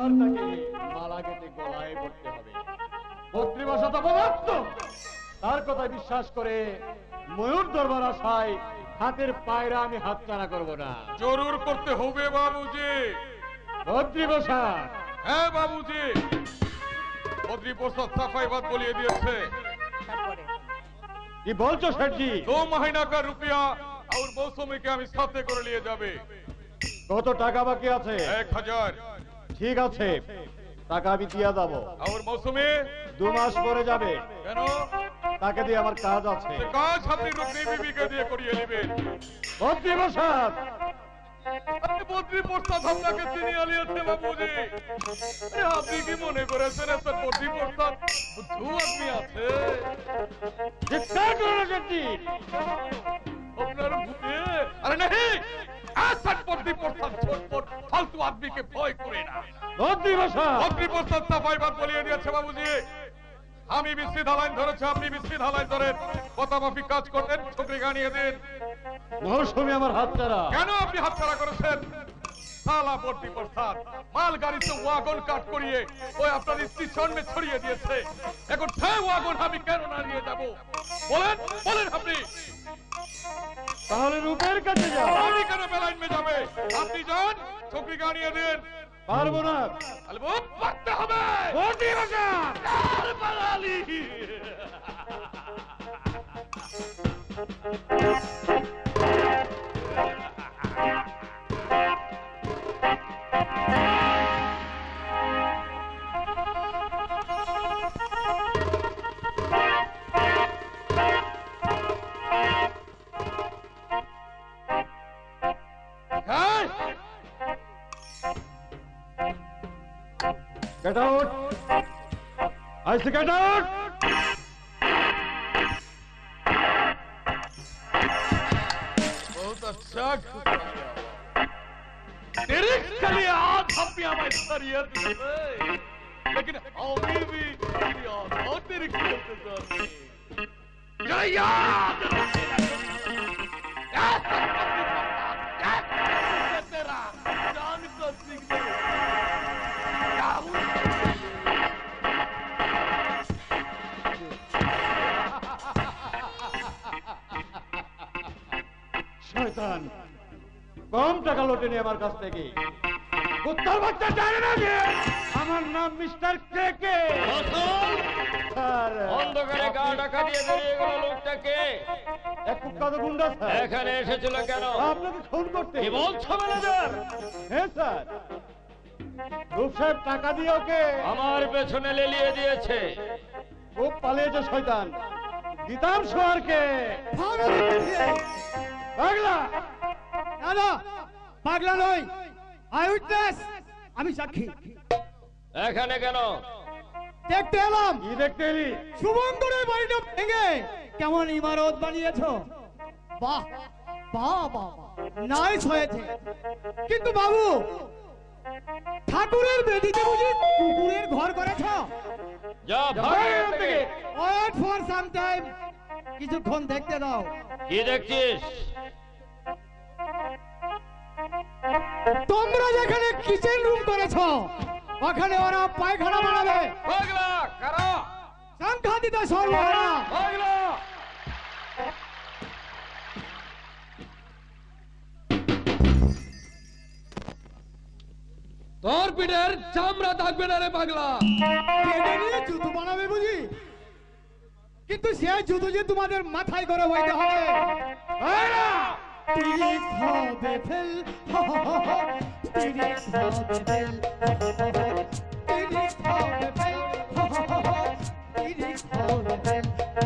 তাকে মালা কেটে গলায় পড়তে হবে। বদ্রীবসা তো পদার্থ, তার কথা বিশ্বাস করে ময়ূর দরবার আশায় হাতের পায়রা আমি হাতছাড়া করব না। জরুর করতে হবে বাবুজি। বদ্রীবসা। হ্যাঁ বাবুজি, বদ্রীপ্রসাদ সাফাই বাদ বলিয়ে দিয়েছে। কি বলছো শেঠজি? 2 महीना का रुपया और मौसमी के আমি সাথে করে নিয়ে যাবে। কত টাকা বাকি আছে? 1000। ঠিক আছে, টাকা আমি দিয়ে দেবো। और मौसमी 2 মাস পরে যাবে। কেন? তাকে দিয়ে আমার কাজ আছে। কাজ আপনি রুকনি বিবিকে দিয়ে করিয়ে নেবেন। বদ্রীবসা, বদ্রীপ্রসাদ আপনাকে চিনিয়ে নিয়েছে বাবুজি। আপনি কি মনে করেছেন এত বদ্রীপ্রসাদ বুদ্ধু আপনি আছে? চিৎকার করো শেঠজি। আপনার বুকে আরে नहीं, ऐसा বদ্রীপ্রসাদ ছোটপট ফালতু আদমিকে ভয় করে না। বদ্রীবসা। বদ্রীপ্রসাদ সাফাই বাদ বলিয়ে দিয়েছে বাবুজি। আমি বিসিধা লাইন ধরেছি, আপনি বিসিধা লাইন ধরেন। কথা মাফিক কাজ করতেন, ছোকরি গানিয়ে দেন। মৌসুমী আমার হাতছাড়া। কেন আপনি হাতছাড়া করেছেন? সালা বদ্রীপ্রসাদ মাল গাড়িতে ওয়াগন কাট করিয়ে ওই আপনার স্টেশন মে ছড়িয়ে দিয়েছে। এখন সেই ওয়াগন আমি কেন না নিয়ে যাব? বলেন বলেন আপনি। তাহলে রূপের কাছে যাও। আমি কেন বেলাইন মে যাবে? আপনি যান, ছোকরি গানিয়ে দেন। পারবো না। আরে বহুত পারতে হবে। বদ্রীবসা। আর বাঙালি। Get out! I say get out! बहुत अच्छा तेरे कली आँख अपनी हमारी शरीयत में, लेकिन अभी भी तेरी आँख तेरी खेलते जाते जरा याद तेरा जान का सिग्नल শয়তান, কম টাকা লোটে নি আমার কাছ থেকে। কুত্তার বাচ্চা জানে না যে আমার নাম মিস্টার কে কে। স্যার, অন্ধকারে গা ঢাকা দিয়ে বেরিয়ে গেল লোকটাকে। এক কুখ্যাত গুন্ডা স্যার এখানে এসেছিল কেন? আপনাকে খুন করতে। কি বলছো ম্যানেজার? হ্যাঁ স্যার, রূপ সাহেব টাকা দিয়ে ওকে আমার পেছনে লেলিয়ে দিয়েছে। খুব পালিয়েছে শয়তান। দিতাম সোয়ারকে। পাগলা। না না, পাগলা নই, আই উইটনেস, আমি সাক্ষী। এখানে কেন? দেখতে এলাম। কি দেখতে এলি? শুভঙ্করের বাড়িটা ভেঙে কেমন ইমারত বানিয়েছো। বাহ বাহ বাহ, নাইস হয়েছে। কিন্তু বাবু, ঠাকুরের বেদিতে বুঝি কুকুরের ঘর করেছ? যা ভাগ এখান থেকে। ওয়েট ফর সাম টাইম, কিছুক্ষণ দেখতে দাও। কি দেখছিস? তোমরা যেখানে কিচেন রুম করেছ, ওখানে ওরা পায়খানা বানাবে। পাগলা কারা? সাংঘাতিক সর্বহারা। পাগলা তোর পিঠের চামড়া থাকবে না রে পাগলা। কেটে নিয়ে জুতো বানাবে বুঝি? কিন্তু সেই জুতো যে তোমাদের মাথায় করে বইতে হবে। তিরিশ হবে ফেল, তিরিশ হবে ফেল, তিরিশ হবে ফেল, তিরিশ হবে ফেল।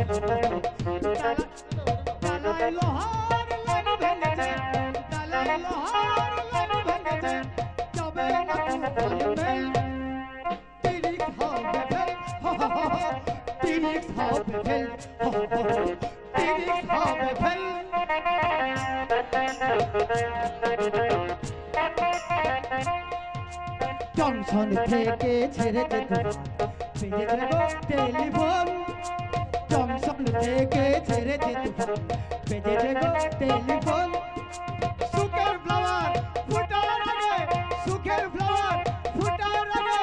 তালাই লোহার লাইন ভেঙেছে, তালাই লোহার লাইন ভেঙেছে, যাবে না তুফান মেল। তিরিশ হবে ফেল, তিরিশ হবে ফেল, তিরিশ হবে ফেল। জংশন থেকে ছেড়ে যেতে বেজে যাব টেলিফোন। জংশন থেকে ছেড়ে যেতে বেজে যাব টেলিফোন। সুখের ফ্লাওয়ার ফুটার আগে, সুখের ফ্লাওয়ার ফুটার আগে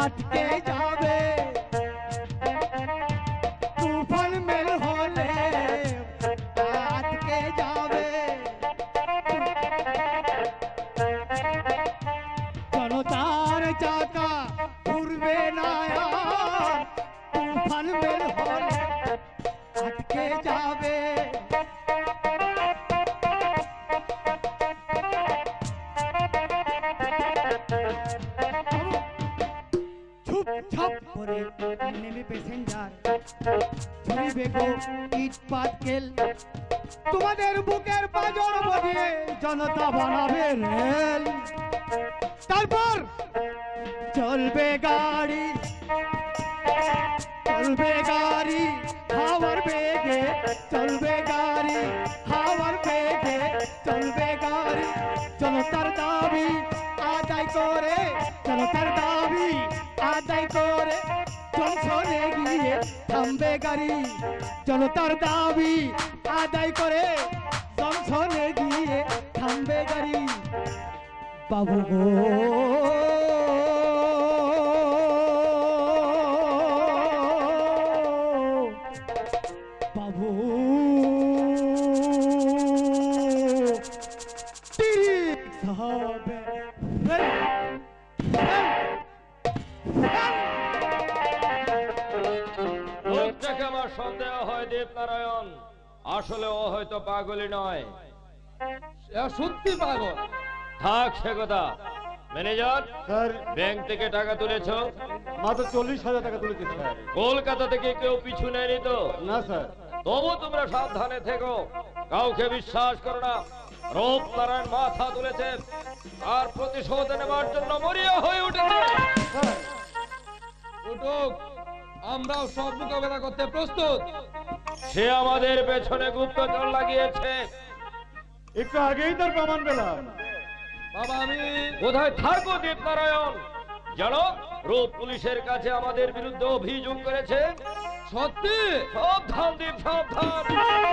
আটকে যাবে তুফান মেল হলে আটকে যাবে জনতার চাকা ঘুরবে না আর তুফান মেল হলে আটকে যাবে ঝুপঝাপ করে নেমে প্যাসেঞ্জার ধরিবে গো ইট পাটকেল তোমাদের বুকের পাঁজর বলিয়ে জনতা বানাবে রেল তারপর চলবে গাড়ি হাওয়ার বেগে চলবে গাড়ি হাওয়ার বেগে চলবে গাড়ি জনতার দাবি আদায় করে জনতার দাবি আদায় করে জনসনে গিয়ে থামবে গাড়ি জনতার দাবি আদায় করে জনসনে গিয়ে থামবে গাড়ি বাবু গো বাবু তিরিশ হবে লোকটাকে আমার সন্দেহ হয় দেবনারায়ণ, আসলে ও হয়তো পাগলই নয়। সত্যি পাগল। থাক সে কথা। ম্যানেজার, স্যার ব্যাংক থেকে টাকা তুলেছো? মাত্র 40,000 টাকা তুলেছি স্যার। কলকাতা থেকে কেউ পিছু নেয়নি তো? না স্যার। তবু তোমরা সাবধানে থেকো, কাউকে বিশ্বাস করো না। রূপনারায়ণ মাথা তুলেছে আর প্রতিশোধ নেবার জন্য মরিয়া হয়ে উঠেছে। স্যার উঠুক, আমরাও সব মোকাবেলা করতে প্রস্তুত। সে আমাদের পেছনে গুপ্তচর লাগিয়েছে। একটু আগেই তার প্রমাণ পেলাম। বাবা আমি কোথায় থাকো দেবনারায়ণ? জানো রূপ পুলিশের কাছে আমাদের বিরুদ্ধে অভিযোগ করেছে। সত্যি সাবধান দীপ, সাবধান।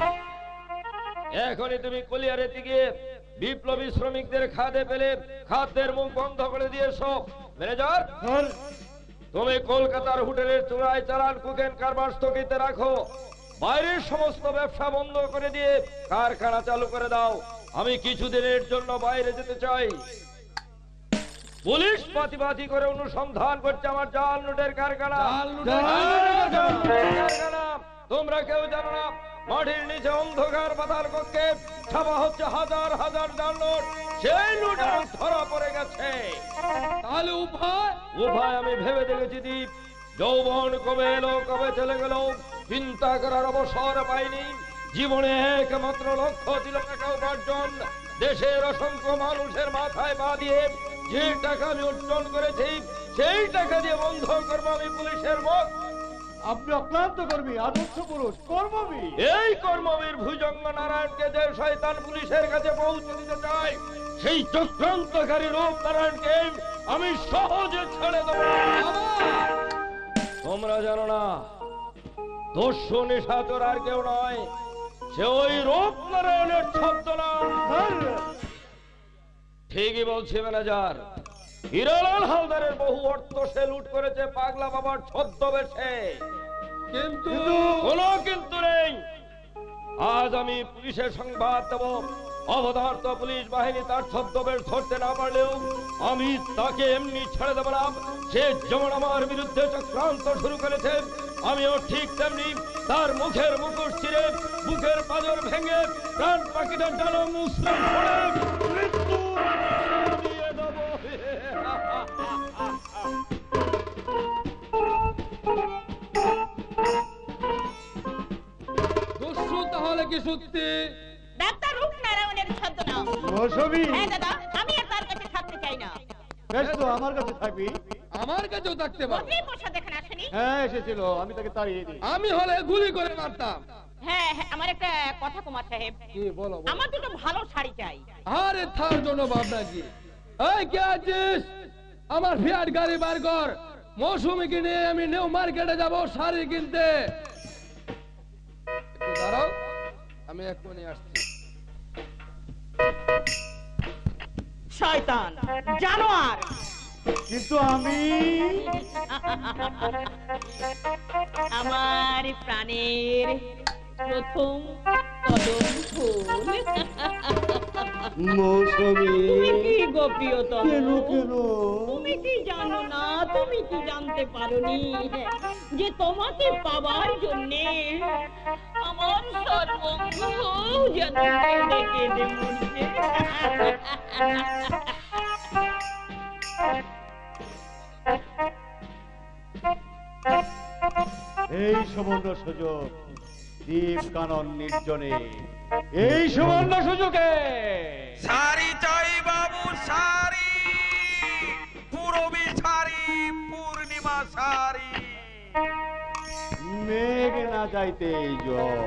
এখনই তুমি কলিয়ারেতে গিয়ে বিপ্লবী শ্রমিকদের খাদে পেলে খাদ্যের মুখ বন্ধ করে দিয়েছো। ম্যানেজার, স্যার তুমি কলকাতার হোটেলের চূড়ায় চালান কুকেন কারবার স্থগিত রাখো। বাইরের সমস্ত ব্যবসা বন্ধ করে দিয়ে কারখানা চালু করে দাও। আমি কিছুদিনের জন্য বাইরে যেতে চাই। পুলিশ পাতি করে অনুসন্ধান করছে আমার জাল নোটের কারখানা। জাল নোটের কারখানা। তোমরা কেউ জানো না মাটির নিচে অন্ধকার পাতাল কক্ষে ছাপা হচ্ছে হাজার হাজার জাল নোট। সেই নোট এখন ধরা পড়ে গেছে। তাহলে উপায় উভয় আমি ভেবে দেখেছি দীপ। যৌবন কবে এলো কবে চলে গেল চিন্তা করার অবসর পাইনি। জীবনে একমাত্র লক্ষ্য ছিল টাকা উপার্জন। দেশের অসংখ্য মানুষের মাথায় পা দিয়ে যে টাকা আমি অর্জন করেছি সেই টাকা দিয়ে বন্ধ করবো আমি পুলিশের মুখ। আপনি অক্লান্ত কর্মী, আদর্শ পুরুষ, কর্মবীর। এই কর্মবীর ভুজঙ্গ নারায়ণকে যে শয়তান পুলিশের কাছে পৌঁছে দিতে চায় সেই চক্রান্তকারী রূপ নারায়ণকে আমি সহজে ছেড়ে দেবো। তোমরা জানো না দস্যু নিশাচর আর কেউ নয়, সে ওই রূপ নারায়ণের ছদ্মনাম। স্যার ঠিকই বলছি ম্যানেজার। হিরালাল হালদারের বহু অর্থ সে লুট করেছে পাগলা বাবার ছদ্মবেশে। কিন্তু কোনো কিন্তু নেই। আজ আমি পুলিশের সংবাদ দেব। অবধার্ত পুলিশ বাহিনী তার ছদ্মবেশ ধরতে না পারলেও আমি তাকে এমনি ছেড়ে দেব না। সে যেমন আমার বিরুদ্ধে চক্রান্ত শুরু করেছে আমিও ঠিক তেমনি তার মুখের মুখোশ ছিঁড়ে বুকের পাঁজর ভেঙে প্রাণ পাখিটা ডালো মুসলিম করে মৃত্যু দিয়ে দেব। দস্যু তাহলে কি সত্যি? ডাক্তার রূপনারায়ণের ছদ্মনাম। মৌসুমী, হ্যাঁ দাদা, আমি আর তার কাছে থাকতে চাই না। বেশ তো আমার কাছে থাকবি। আমার কাছেও থাকতে পারো। মন্ত্রী প্রসাদ এখানে আসেনি? হ্যাঁ এসেছিল, আমি তাকে তাড়িয়ে দিই। আমি হলে গুলি করে মারতাম। হ্যাঁ হ্যাঁ, আমার একটা কথা কুমার সাহেব, কি বলো বলো। আমার দুটো ভালো শাড়ি চাই। আরে তার জন্য ভাবনা কি? এই কে আছিস? আমার ফিয়াট গাড়ি বার কর। মৌসুমীকে নিয়ে আমি নিউ মার্কেটে যাব শাড়ি কিনতে। একটু দাঁড়াও, আমি এক্ষুনি আসছি। শয়তান, জানোয়ার। কিন্তু আমি আমার প্রাণের প্রথম কদম ফুল। মৌসুমী তুমি কি গোপীয়তম? কেন কেন তুমি কি জানো না, তুমি কি জানতে পারোনি যে তোমাকে পাবার জন্যে আমার সর্বঙ্গ যেন কেঁদে কেঁদে মরছে। এই সুবর্ণ সুযোগ দ্বীপ কানন নির্জনে, এই সুবর্ণ সুযোগে শাড়ি চাই বাবু শাড়ি, পুরবী শাড়ি, পূর্ণিমা শাড়ি। মেঘ না যাইতে জল,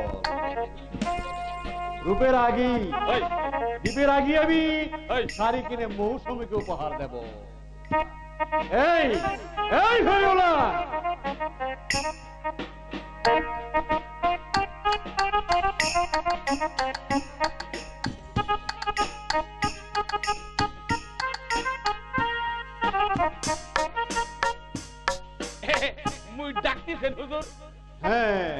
রূপের আগি দ্বীপের আগি আমি শাড়ি কিনে মৌসুমীকে উপহার দেব। এই এই হরিওলা, মুই ডাকতেছেন হুজুর? হ্যাঁ,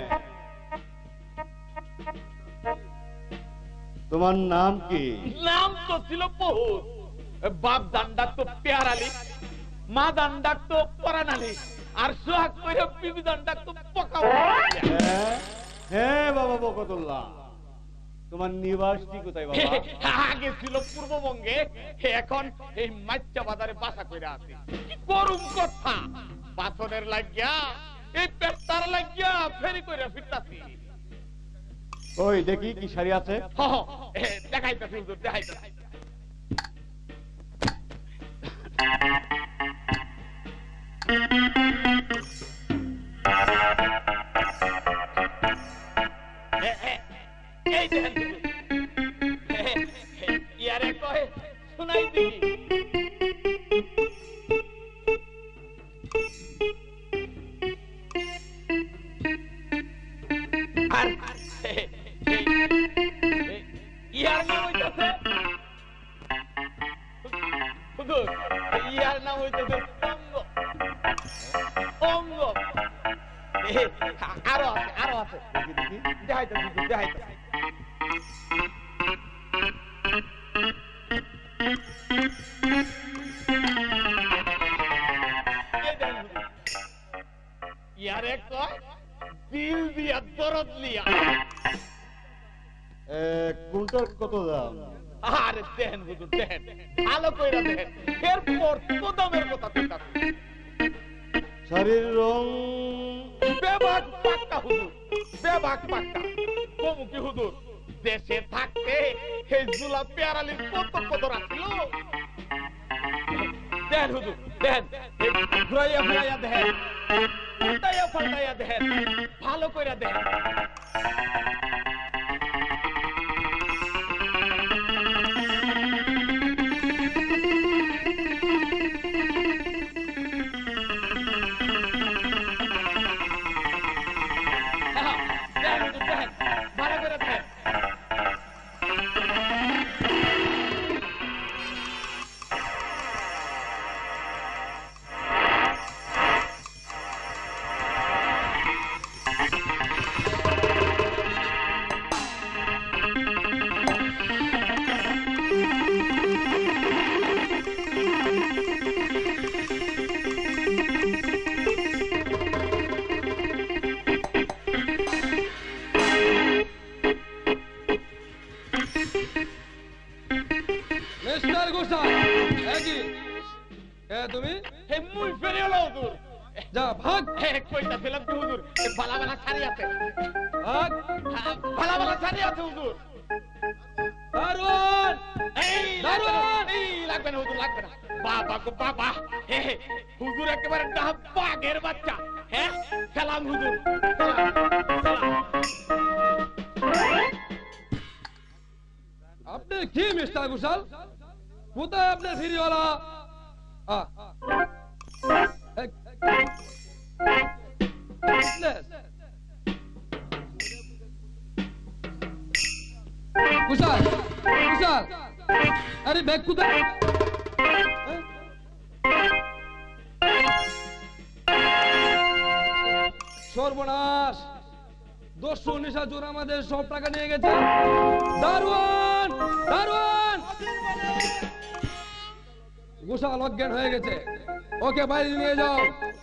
তোমার নাম কি? নাম তো ছিল বহু। বাপ দান ডাকতো পেয়ার আলী, মা দান ডাকতো পরান আলী, আর সোহাগ কইরা বিবি দান ডাকতো পকা। হ্যাঁ হ্যাঁ বাবা বকতুল্লাহ, তোমার নিবাসটি কোথায় বাবা? আগে ছিল পূর্ববঙ্গে, এখন এই মাচ্চা বাজারে বাসা কইরা আছে। কি করুম কথা, পাথরের লাগিয়া এই পেটটার লাগিয়া ফেরি কইরা ফিরতাছি। ওই দেখি কি শাড়ি আছে। দেখাইতাছি হুজুর, দেখাইতাছি। এই দেখেন ইয়ারে কয় শোনাই দিই। আর ইয়ার নাম হইতাছে হুজুর, ইয়ার নাম হইতাছে অঙ্গ। অঙ্গ আরো আছে, আরো আছে। দেখি দেখি। দেখাইতাছি হুজুর, দেখাইতাছি। ইয়ারে কয় দিল দিয়া দরদ লিয়া। কোনটার কত দাম? আরে দেখেন হুজুর, দেখেন ভালো কইরা দেখেন, এরপর তো দামের কথা কইতাছি। শাড়ির রং বেবাক পাক্কা হুজুর, বেবাক পাক্কা। কমু কি হুজুর, দেশে থাকতে এই জুলা পেয়ারালির কত কদর আসলো। দেখেন হুজুর, দেখেন ঘুরাইয়া ঘুরাইয়া দেখেন, পাল্টাইয়া পাল্টাইয়া দেখেন, ভালো কইরা দেখেন। দেখেন হুজুর, দেখেন ভালো করে দেখেন। মিস্টার গোসাই, একই তুমি হে মুই ফেরে হলো হুজুর। যা ভাগ কইতাছিলাম কি হুজুর, ভালা ভালা শাড়ি আছে, ভাগ। ভালা ভালা শাড়ি আছে হুজুর। দারুণ এই দারুণ। এই লাগবে না হুজুর, লাগবে না। বাবা গো বাবা, হুজুর একেবারে বাঘের বাচ্চা। হ্যাঁ সালাম হুজুর, সালাম, সালাম। আপনি কি মিস্টার ঘোষাল, কোথায় আপনার ফিরিওয়ালা? ঘোষাল ঘোষাল, আরে ব্যাগ কোথায়? সর্বনাশ, দস্যু নিশাচর আমাদের সব টাকা নিয়ে গেছে। দারোয়ান, দারোয়ান! গোসাল অজ্ঞান হয়ে গেছে, ওকে বাইরে নিয়ে যাও।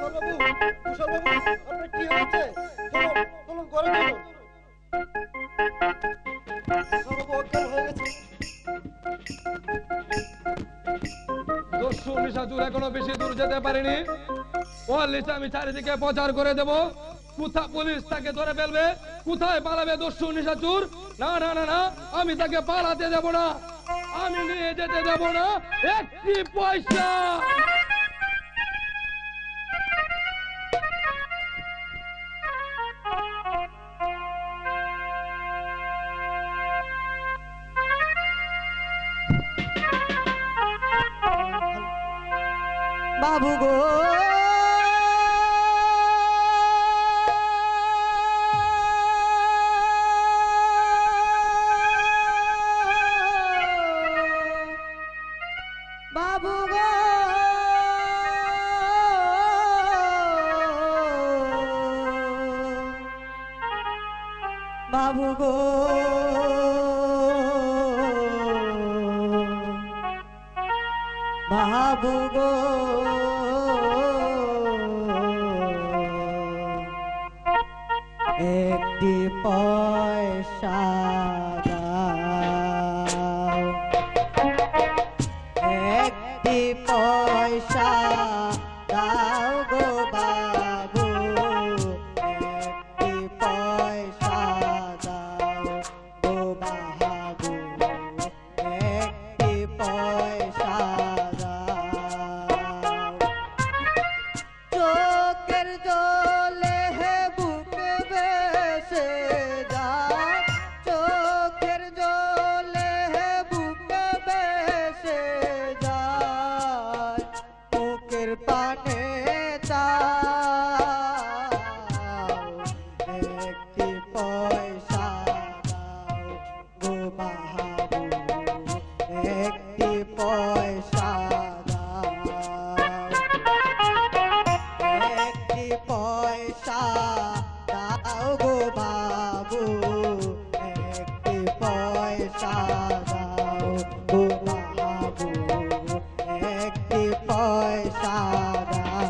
দস্যু নিশাচর এখনো বেশি দূর যেতে পারেনি, ওর লিস্ট আমি চারিদিকে প্রচার করে দেব। কোথা পুলিশ তাকে ধরে ফেলবে, কোথায় পালাবে দস্যু নিশাচর? না না না না, আমি তাকে পালাতে দেব না, আমি নিয়ে যেতে দেব না একটি পয়সা। বাবু গো বাবু গো বাবু গো বাবু গো একটি পয়সা দাও, একটি পয়সা দাও গো বাবু, একটি পয়সা দাও গো বাবু, একটি পয়সা দাও। চোখের জলে হে বুকে ভেসে যায়, চোখের জলে হে বুকে ভেসে যায়, মুখের পানে চাও, একটি পয়সা দাও গো বাবু, একটি পয়সা দাও, একটি পয়সা দাও গো বাবু, একটি পয়সা দাও গো বাবু, একটি পয়সা দাও,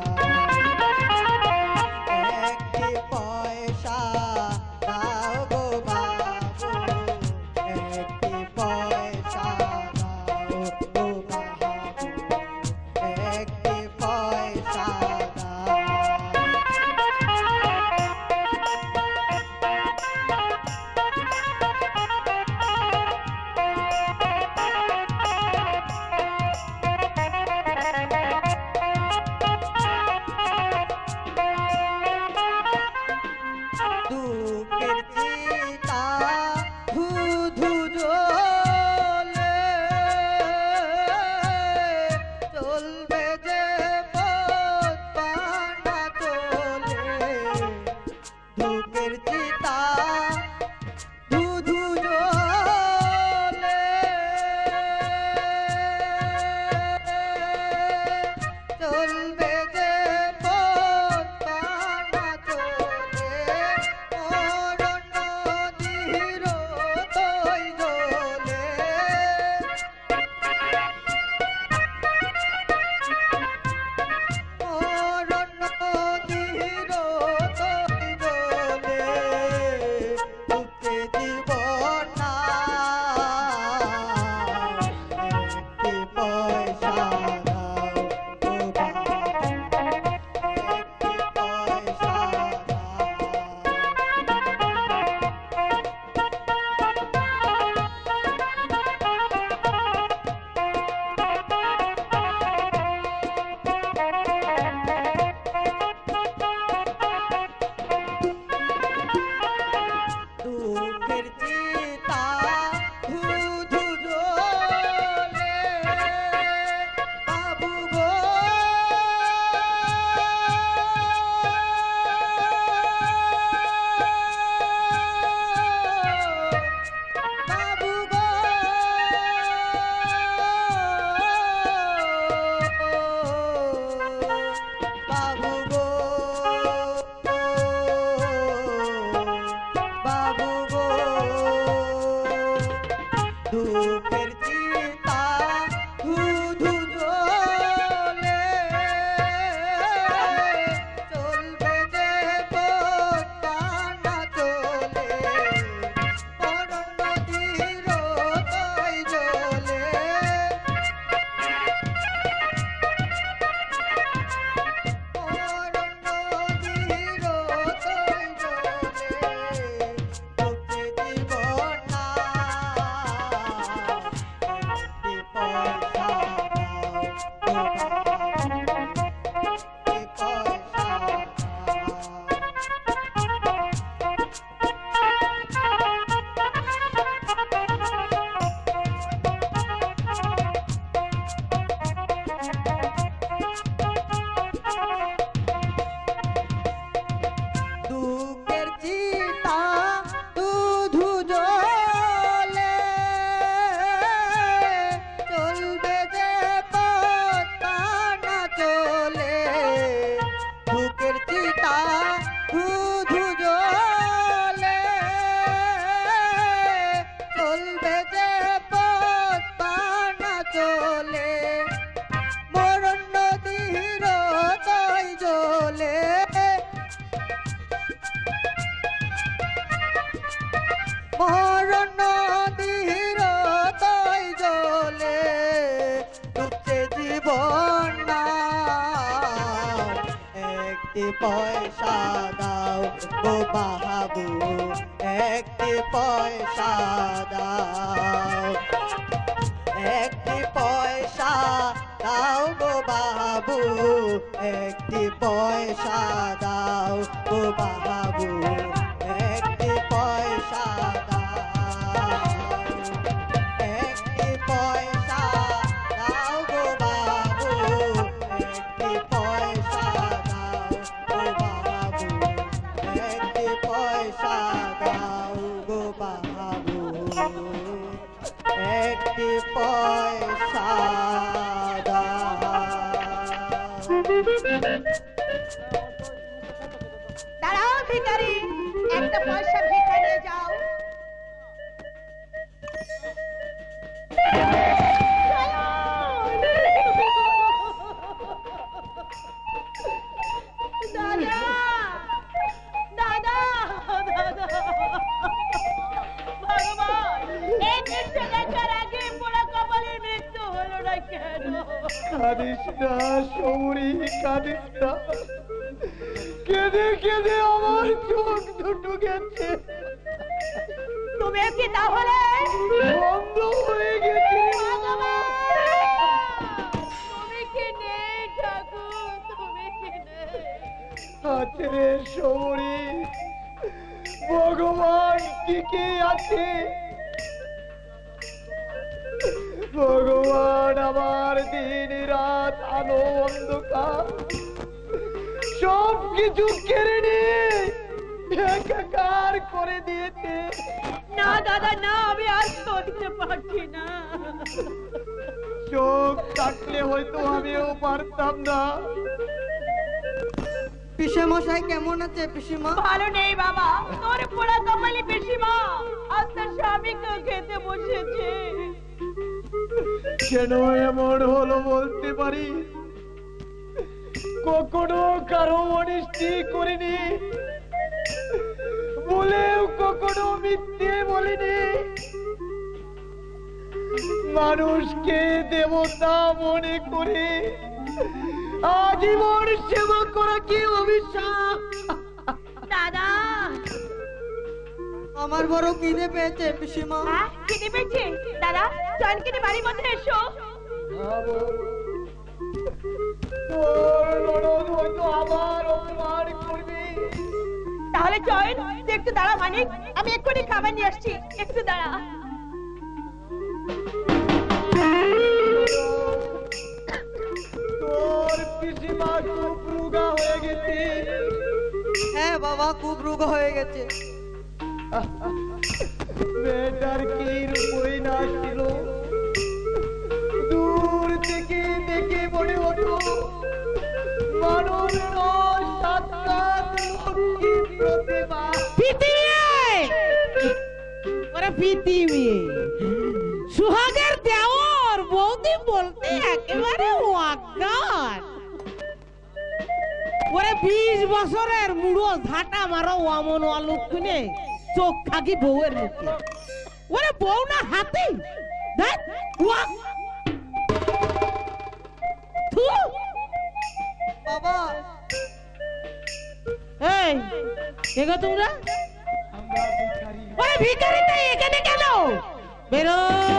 একটি পয়সা দাও গো বাবু, একটি পয়সা দাও গো বাবু, একটি পয়সা দাও। মরণ নদীর তৈ জলে ডুবছে জীবন নাও একটি পয়সা দাও গো বাবু একটি পয়সা দাও একটি পয়সা দাও গো বাবু একটি পয়সা দাও গো বাবু একটি পয়সা দাও একটি পয়সা দাও গো বাবু একটি পয়সা দাও গো বাবু একটি পয়সা দাও গো বাবু একটি পয়সা দাঁড়াও ভিখারি, একটা পয়সা ভিক্ষা নিয়ে যাও। দাদা দাদা দাদা ভগবান, এই দৃশ্য দেখার আগে পোড়া কপালের মৃত্যু হলো না কেন? কাঁদিস না সৌরি, কাঁদিস না। কেঁদে কেঁদে আমার চোখ দুটো গেছে, তুমি কি তাহলে বন্ধ হয়ে গেছে। তুমি কি নেই ঠাকুর, তুমি কি নেই? আছে রে সৌরি, ভগবান টিকে আছে। ভগবান আমার দিন রাত আলো অন্ধকার সব কিছু কেড়ে নিয়ে একাকার করে দিয়েছে। না দাদা না, আমি আর সইতে পারছি না। চোখ কাটলে হয়তো আমিও পারতাম না। পিসে মশাই কেমন আছে পিসিমা? ভালো নেই বাবা, তোর পোড়া কপালি পিসিমা আর তার স্বামীকে খেতে বসেছে। কেন এমন হলো বলতে পারি? কখনো কারো অনিষ্টি করিনি, বলেও কখনো মিথ্যে বলিনি। মানুষকে দেবতা মনে করে আজীবন সেবা করা কি অভিশাপ? দাদা আমার বড় খিদে পেয়েছে পিসিমা। খিদে পেয়েছে? দাদা চয়নকে বাড়ির মধ্যে এসো। ভাবো, তোর ননদ হয়তো আবার অপমান করবে। তাহলে চয়ন তুই একটু দাঁড়া মানিক, আমি এক্ষুনি খাবার নিয়ে আসছি, একটু দাঁড়া। তোর পিসিমা খুব রোগা হয়ে গেছে। হ্যাঁ বাবা, খুব রোগ হয়ে গেছে। মেয়েটার কি রূপই না ছিল, দূর থেকে দেখে মনে হতো মানবের সাক্ষাৎ লক্ষ্মী প্রতিমা। সুহাগের দেওর বৌদি বলতে একেবারে অজ্ঞান। ওরে 20 বছরের মুড়ো ঝাঁটা মারো অমন অলক্ষণে চোখ থাকি বউয়ের মুখে। ওরে বউ না হাতি, দেখ বাবা এই দেখো তোমরা, আমরা ভিখারি। ওরে ভিখারি তাই এখানে কেন? বেরো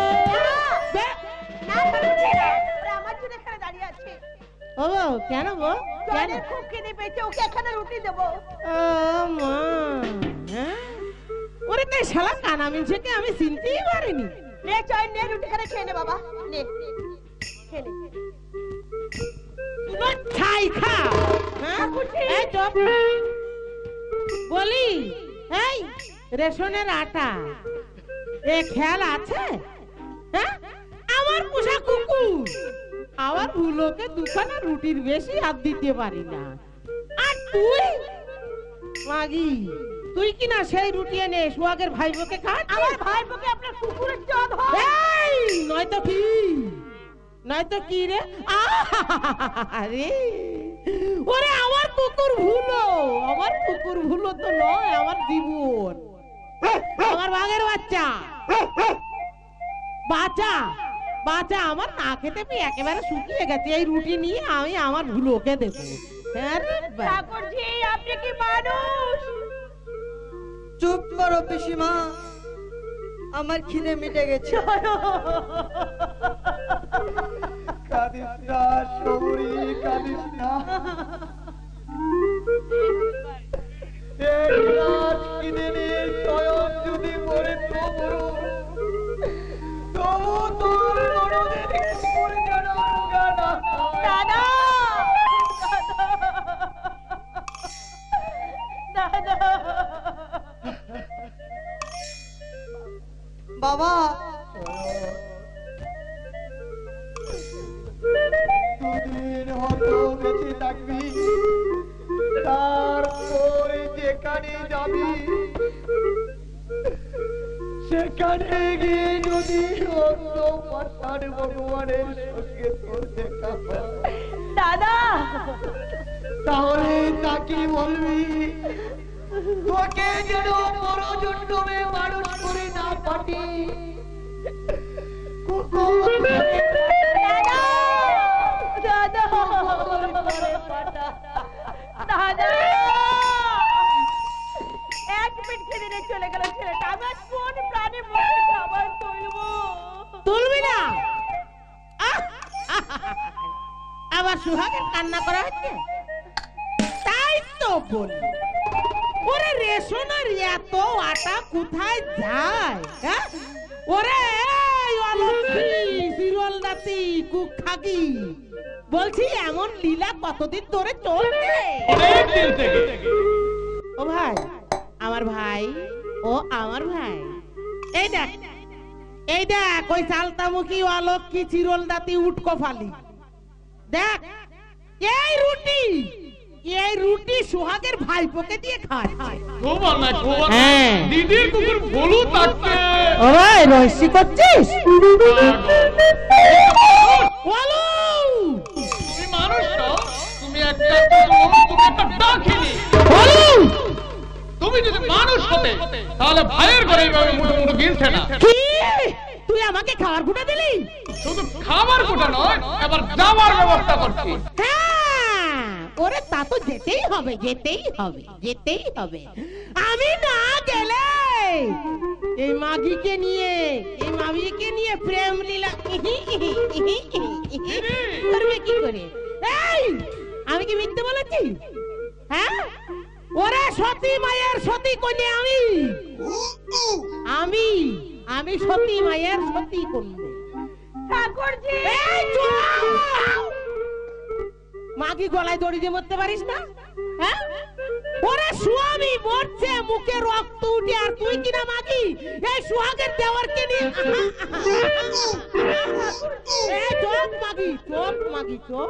না শুনছি না, ওরা আমার জন্য এখানে দাঁড়িয়ে আছে। ও বউ, কেন গো? কেন? চয়নের খুব খিদে পেয়েছে, ওকে এখানে রুটি দেবো। ও মা, হ্যাঁ? ওরে তাই শালা কানা মিনছেকে আমি চিনতেই পারিনি। নে চয়ন, নে রুটি খানে খেয়ে নে বাবা, নে খেয়ে নে। তুই খাই খা, হ্যাঁ? এই চুপ। বলি এই রেশনের আটা এ খেয়াল আছে? হ্যাঁ, আমার পোষা কুকুর আমার ভুলোকে দুখানা রুটির বেশি আর দিতে পারি না। আর তুই মাগি, তুই কি না সেই রুটি এনে সোহাগের ভাইবোকে খাওয়াচ্ছিস? আমার ভাইপোকে আপনার কুকুরের চোদ হয়। এই নয়তো কি, নয়তো কি রে? আরে ওরে আমার কুকুর ভুলো, আমার কুকুর ভুলো তো নয়, আমার জীবন। আমার বাঘের বাচ্চা বাচ্চা বাচ্চা আমার না খেতে পেয়ে একেবারে শুকিয়ে গেছে। এই রুটি নিয়ে আমি আমার ভুলোকে দেবো। ঠাকুরজি আপনি কি মানুষ? চুপ করো পিসিমা, আমার খিদে মিটে গেছে। কাঁদিস না শৌরি, কাঁদিস না। এক রাত খিদে নিয়ে স্বয়ং যদি মরে তো মরো, তবু তোর ননদের কুকুর যেন রোগা না হয়। দাদা দাদা বাবা দুদিন হতো বেঁচে থাকবি, তারপরে যেখানে যাবি সেখানে গিয়ে যদি অন্য পাঠান ভগবানের সঙ্গে তোর দেখা হয়, দাদা তাহলে তাকে বলবি তোকে যেন বড় জন্মে মানুষ করে না পাঠি, দাদা দাদা এক মিনিট খেতে দিয়ে চলে গেল ছেলেটা। আমার কোন প্রাণে মুখে খাবার তুলবো? তুলবি না? আবার সুহাগের কান্না করা হচ্ছে? তাই তো বলি, ওরে রেশনের এত আটা কোথায় যায়? হ্যাঁ ওরে সিরলদাতি কুখাকি বলছি, এমন লীলা কতদিন ধরে চলছে? অনেকদিন থেকে। ও ভাই, আমার ভাই, ও আমার ভাই, এই দেখ এই দেখ ওই চালতামুখী অলক্ষী চিরলদাতি উটকো ফালি দেখ, এই রুটি সোহাগের ভাইপোকে দিয়ে খায়। হ্যাঁ দিদির কুকুর ভুলু থাকতে ও ভাই রহস্য করছিস? বলো তুমি মানুষ তো, তুমি একটা ডাকিনি। তুমি যদি মানুষ হতে তাহলে ভাইয়ের ঘরে এইভাবে মুঠো মুঠো গিলছে না। কি তুই আমাকে খাবার গুটা দিলি? শুধু খাবার কোটা নয়, এবার যাওয়ার ব্যবস্থা করছি। হ্যাঁ ওরে তা তো যেতেই হবে, যেতেই হবে, যেতেই হবে। আমি না গেলে এই মাগিকে নিয়ে প্রেম লীলা করবে কি করে? এই আমি কি মিথ্যে বলেছি? হ্যাঁ ওরে সতী মায়ের সতী কন্যা আমি সতী মায়ের সতী কন্যা। ঠাকুরজি মাগি গলায় দড়ি দিয়ে মরতে পারিস না? হ্যাঁ ওরে স্বামী মরছে, মুখে রক্ত উঠে, আর তুই কিনা মাগি এই সুহাগের দেওয়ারকে নিয়ে। এই চোখ মাগি চোখ।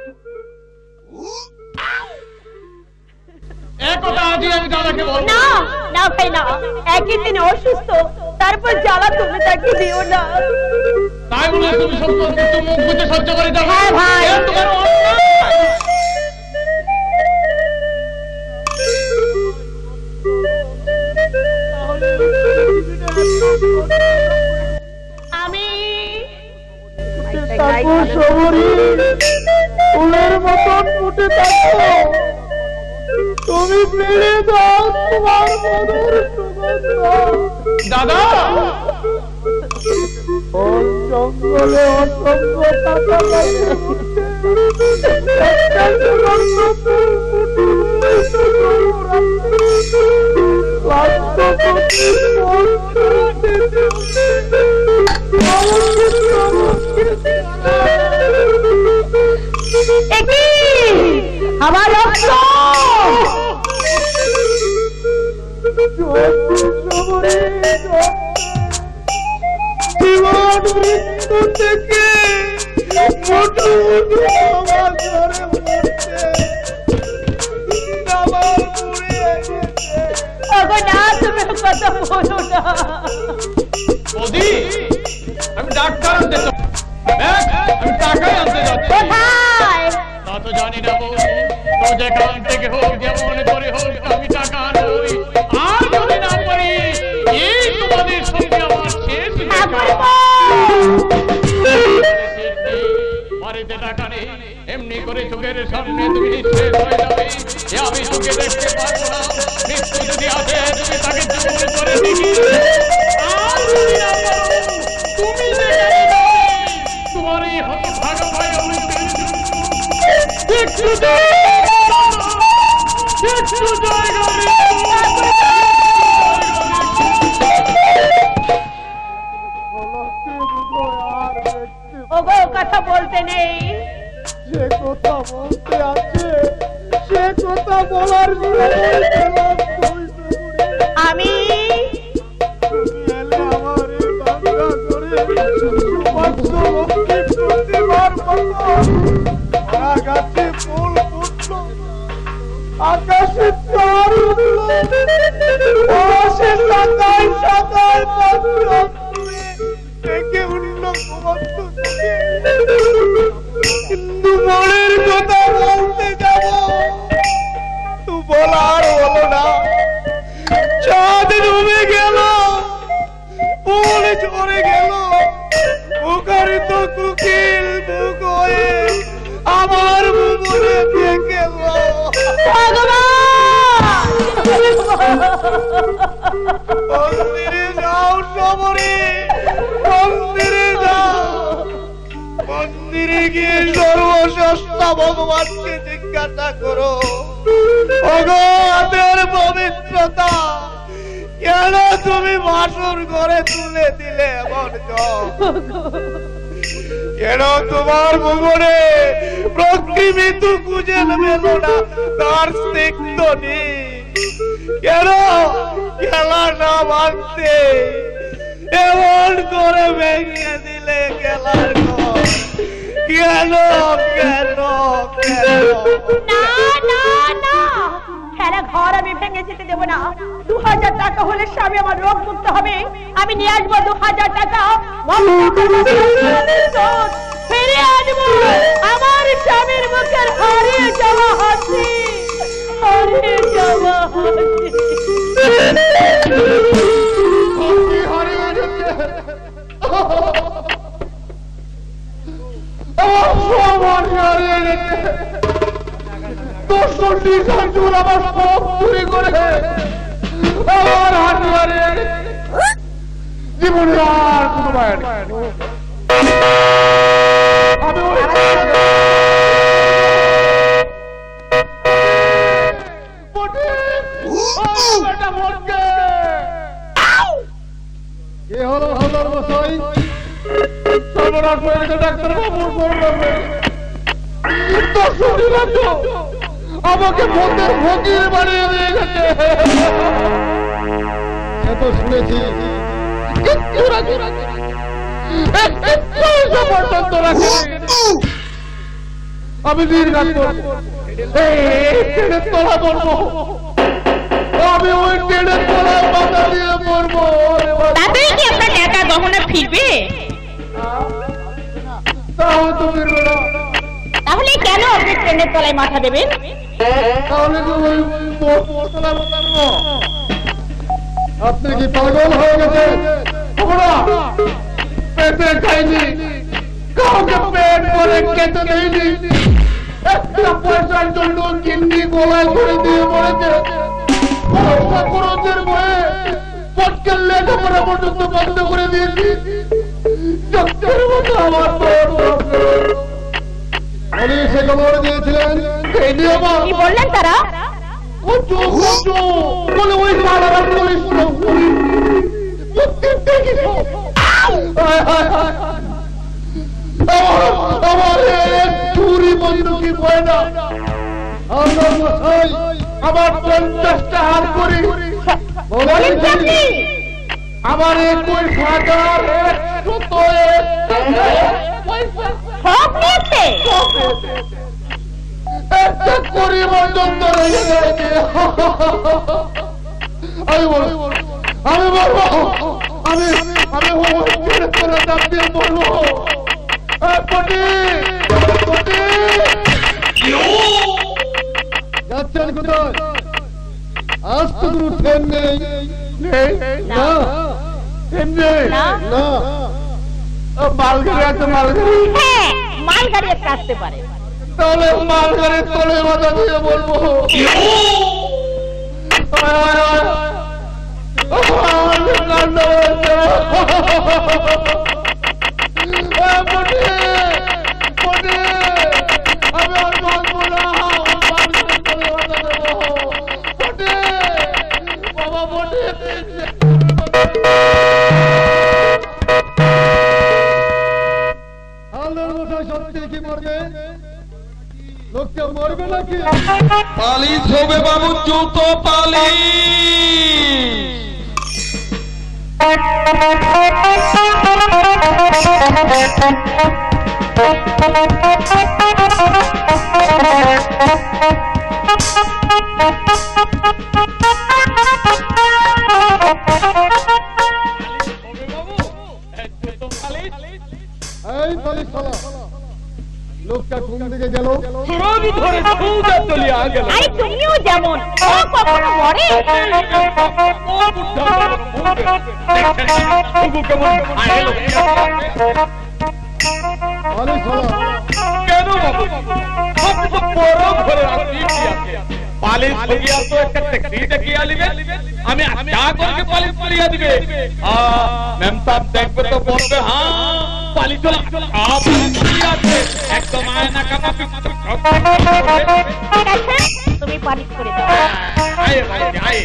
একথা আজই আমি দাদাকে বলবো। না না ভাই না, একই দিন অসুস্থ, তারপর জ্বালা তুমি তাকে দিও না। তাই বলে তুমি মুখ বুঝে সহ্য করে যাবে? হ্যাঁ ভাই। তোমার অন্যায়। আমি ফুলের মতন ফুটে থাকো, তুমি পেরে দাও তোমার মধুর সুগন্ধ। দাদা জঙ্গলে অসংখ্য পাতা লাগে উঠছে, একটা সুগন্ধ ফুল আমার রক্ত জীবন মৃত্যু থেকে মুঠো মুঠো আমার ঘরে পড়ছে, আমার পুড়ে গেছে। ওগো না, তুমি কথা বলো না। বৌদি, আমি ডাক্তার আনতে চাই। আমি টাকাই আনতে যাচ্ছি। কোথায়? তা তো জানি না বৌদি, তো যেখান থেকে হোক, যেমন করে হোক, আমি টাকা আনবই। আর যদি না পারি চোখের সামনে তুমি শেষ হয়ে যাবে এ আমি তোকে দেখতে পারবো না। মৃত্যু যদি আসে তুমি তাকে জীবন করে দেখি আর যদি না পারো, তুমি যেখানে যাবে তোমার এই হতভাগা ভাই অমৃতের একটু জায়গা ওগো কথা বলতে নেই, যে কথা বলতে আছে সে কথা বলার আমি আমার এই বাংলা করে প্রতিবার গাছে ফুল ফুটল, আকাশে তার উঠল, আকাশে সকাল সকাল ডেকে উঠল ঘুমন্ত থেকে। কিন্তু মনের কথা বলতে যাব তো বলার হলো না। চাঁদ ডুবে গেল, ফুল ঝরে গেল, মুখরিত কুকিল মুখ হয়ে আমার মুখে দিয়ে গেল। মন্দিরে যাও সবরে, মন্দিরে যাও, মন্দিরে গিয়ে সর্বশ্রেষ্ঠা ভগবানকে জিজ্ঞাসা করো, ভগবানের পবিত্রতা কেন তুমি বাসর ঘরে তুলে দিলে এমন কেন তোমার ভুবনে প্রকৃতি খুঁজে নেবে না তার স্নিগ্ধ নেই, কেন খেলা না ভাঙতে এমন করে ভেঙে দিলে খেলার ঘর, কেন কেন কেন? না না না, খেলা ঘর আমি ভেঙে যেতে দেবো না। 2000 টাকা হলে স্বামী আমার রোগ মুক্ত হবে। আমি নিয়ে আসবো 2000 টাকা, ফিরে আনবো আমার স্বামীর মুখের হারিয়ে যাওয়া হাসি, হারিয়ে যাওয়া জীবনে আর কোনো মায়ের কে হলো হাজার বসাই সর্বনাশ হয়ে গেছে ডাক্তার বাবুর করবে আমাকে ভোটের ফকির বানিয়ে দিয়ে গেছে। সে তো শুনেছি আমি নির্ঘাত করবো, ট্রেনের তলা করবো, আমি ওই ট্রেনের তলায় মাথা দিয়ে পড়বো। তাতেই কি আপনার টাকা গহনা ফিরবে? তাহলে তো ফিরবে না। তাহলে কেন আপনি ট্রেনের তলায় মাথা দেবেন? তাহলে তো ওই আপনি কি পাগল হয়ে গেছে? পেটে খাইনি, কাউকে পেট করে খেতে দেয়নি, একটা পয়সার জন্য কিডনি গলায় করে দিয়ে মরেছে। খরচের বয়ে পটকের লেখাপড়া পর্যন্ত বন্ধ করে দিয়েছি। চক্রের মতো আমার উনি সে খবর দিয়েছিলেন, কি বললেন তারা? বলে ওই সারা পুলিশ আমার চুরি বন্ধুকি বয় না। আমার 50টা হাত করি, আমার 21,101 একটা করি পর্যন্ত রেখে গেছে। আমি বলবো, আমি দাম দিয়ে বলবো, যাচ্ছেন কোথায়? আজ তো কোনো ট্রেন নেই, না মালগাড়ি আছে, মালগাড়ি। হ্যাঁ, মালগাড়ি একটা আসতে পারে। তাহলে মালগাড়ি তলে মাথা দিয়ে বলবো সত্যি কি মরবে লোকটা মরবে নাকি পালিশ হবে বাবু জুতো পালিশ এই পালিশ শালা লোকটা কোন দিকে গেল রবি ধরে সোজা চলে আ গেল আরে তুমিও যেমন ও কখনো মরে ও বুদ্ধা বুবু কেমন আইলো পালিশ শালা কেন বাবু সব বড় ঘরে আসি কি আছে পালিশ हो गया तो एक टैक्सी डकिया लिबे আমি क्या करके पालिश करिया दिबे मैम साहब देखबे तो बोलबे हां पालिश चला आप किया थे एकदम आयना का मापी তুমি পালিশ করে দাও आए भाई आए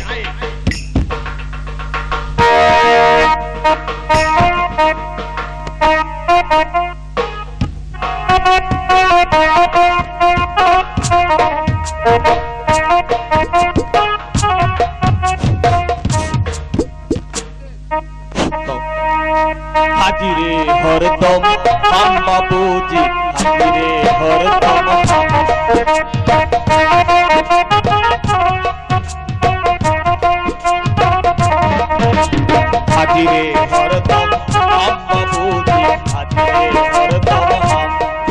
হাজিরে হরদম হাম বাবুজি হাজিরে হরদম হাজিরে হরদম হাম বাবুজি হাজিরে হরদম হাম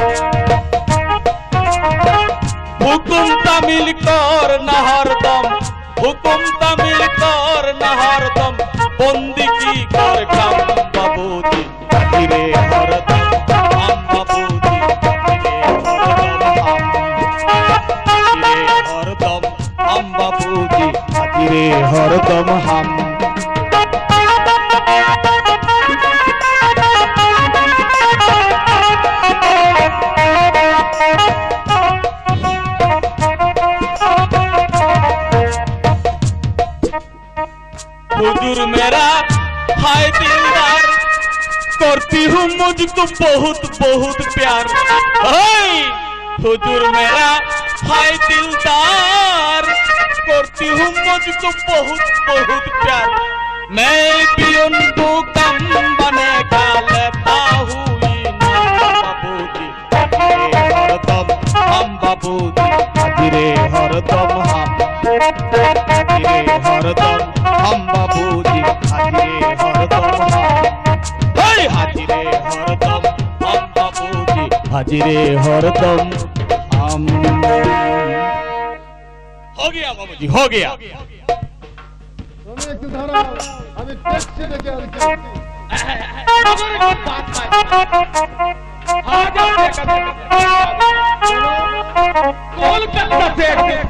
হুকুম তামিল কর না হরদম হুকুম তামিল কর না হরদম বন্দি কি কর কাম বাবুজি হাজিরে হরদম হাম বাবুজি হাজিরে হরদম হাম বাবুজি হাজিরে হরদম হাম हुजूर मेरा हाय दिलदार करती हूँ मुझको बहुत बहुत प्यार हुजूर मेरा हाय दिलदार करती हूँ मुझको बहुत बहुत प्यार मैं भी उनको कम बनेगा लेता हूँ बाबूजी हरदम हम बाबूजी हाजिरे हरदम हम हाजिरे हरदम हम बाबूजी हाजिरे हरदम हाजिरे हरदम हम बाबूजी हाजिरे हरदम हम हो गया बाबूजी हो गया তুমি একটু দাঁড়াও আমি ট্যাক্সি ডেকে আনছি कोलकाता से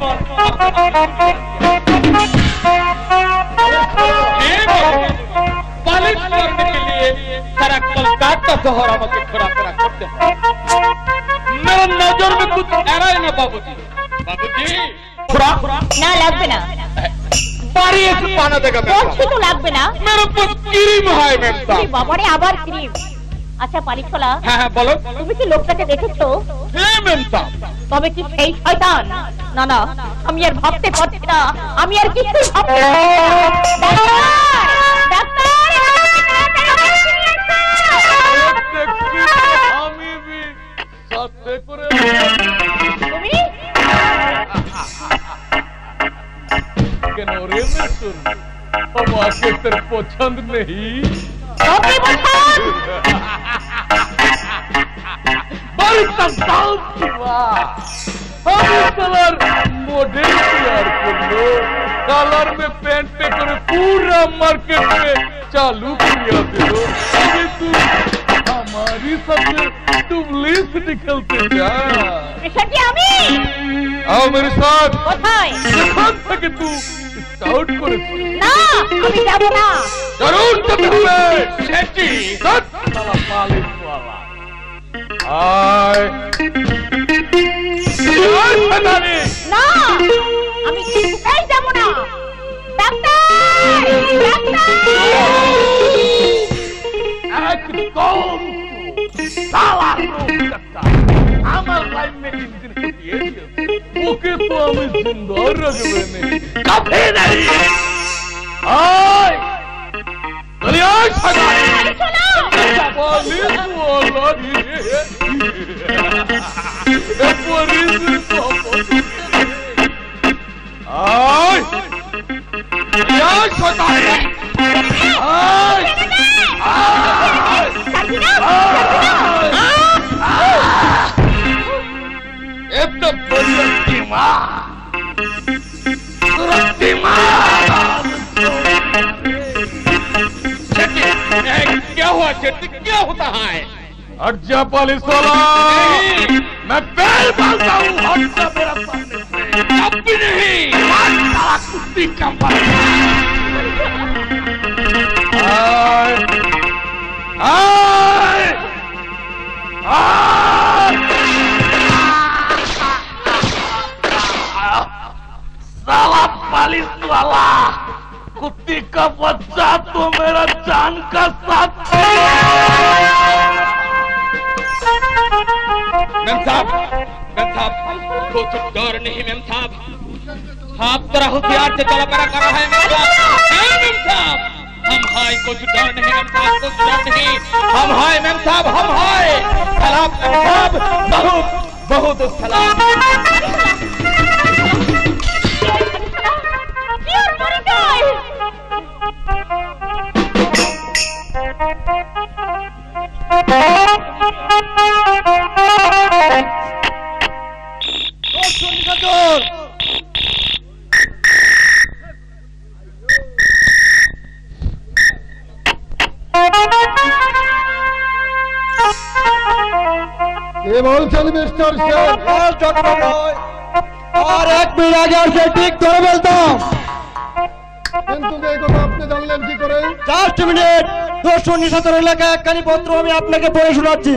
पालिश करने के लिए सारा कोलकाता शहर আমাকে ঘোরাফেরা করতে मेरा नजर में कुछ आ रहा है ना बाबूजी बाबूजी थोड़ा না লাগবে না बारी एक पाना देगा मैं কিছু তো লাগবে না मेरे पास क्रीम है मैम তুই বাবারে আবার ক্রিম আচ্ছা পালিশলা হ্যাঁ হ্যাঁ বলো তুমি কি লোকটাকে দেখেছো হ্যাঁ ম্যাম সাহেব তবে কি সেই শয়তান না না আমি আর ভাবতে পারছি না আমি আর কিছু ভাবতে পারছি না ডাক্তার আমি भी সাথে করে তুমি কেন রে মিস্টার আমাকে তোর পছন্দ नहीं ওকে পছন্দ बड़ी संतान कलर मॉडल तैयार कर लो कलर में पेंट पे करे पूरा मार्केट में चालू किया दे तू हमारी सबसे पुलिस निकलते जा এসেছি আমি। आओ मेरे साथ। কোথায়? এখান থেকে তুই স্কাউট করেছিস। না আমি যাব না। जरूर যেতে হবে। সেটি সালা পালিশ वाला আয় শয়তানি। না আমি কিছুতেই যাব না। ডাক্তার ডাক্তার একদম সালা লোকটা আমার লাইফ में इंजन दिए ओके तो আমি जिंदा रखबे नहीं कभी नहीं आय चलिए आय सगाई पुलिस वाला ये पुलिस को आय या सगाई आय Это Тима! Тима! क्या हुआ चेटी? क्या होता है? हट जा पुलिस वाला! मैं बैल बोलता हूँ, हट जा मेरा सामने से! अब भी नहीं! साला कुत्ती का बच्चा! आय! आय! आय! साला पुलिस वाला कुत्ती का बच्चा तो मेरा जान का साथ। मेम साहब कुछ डर नहीं मेम साहब, आप तरह हथियार से चला पड़ा कर रहा है मेम साहब। हम हाय कुछ डर नहीं मेम साहब, कुछ डर नहीं, हम हाय मेम साहब, हम हाय। सलाम मेम साहब, बहुत बहुत सलाम। ये বলছেন মিস্টার শেখ? ডক্টর রয়, আর এক মিনিট আগে সে ঠিক ধরে বলতাম, কিন্তু এই কথা আপনি জানলেন কি করে? Just minute. 279 এলাকায় একখানি পত্র আমি আপনাকে পড়ে শোনাচ্ছি।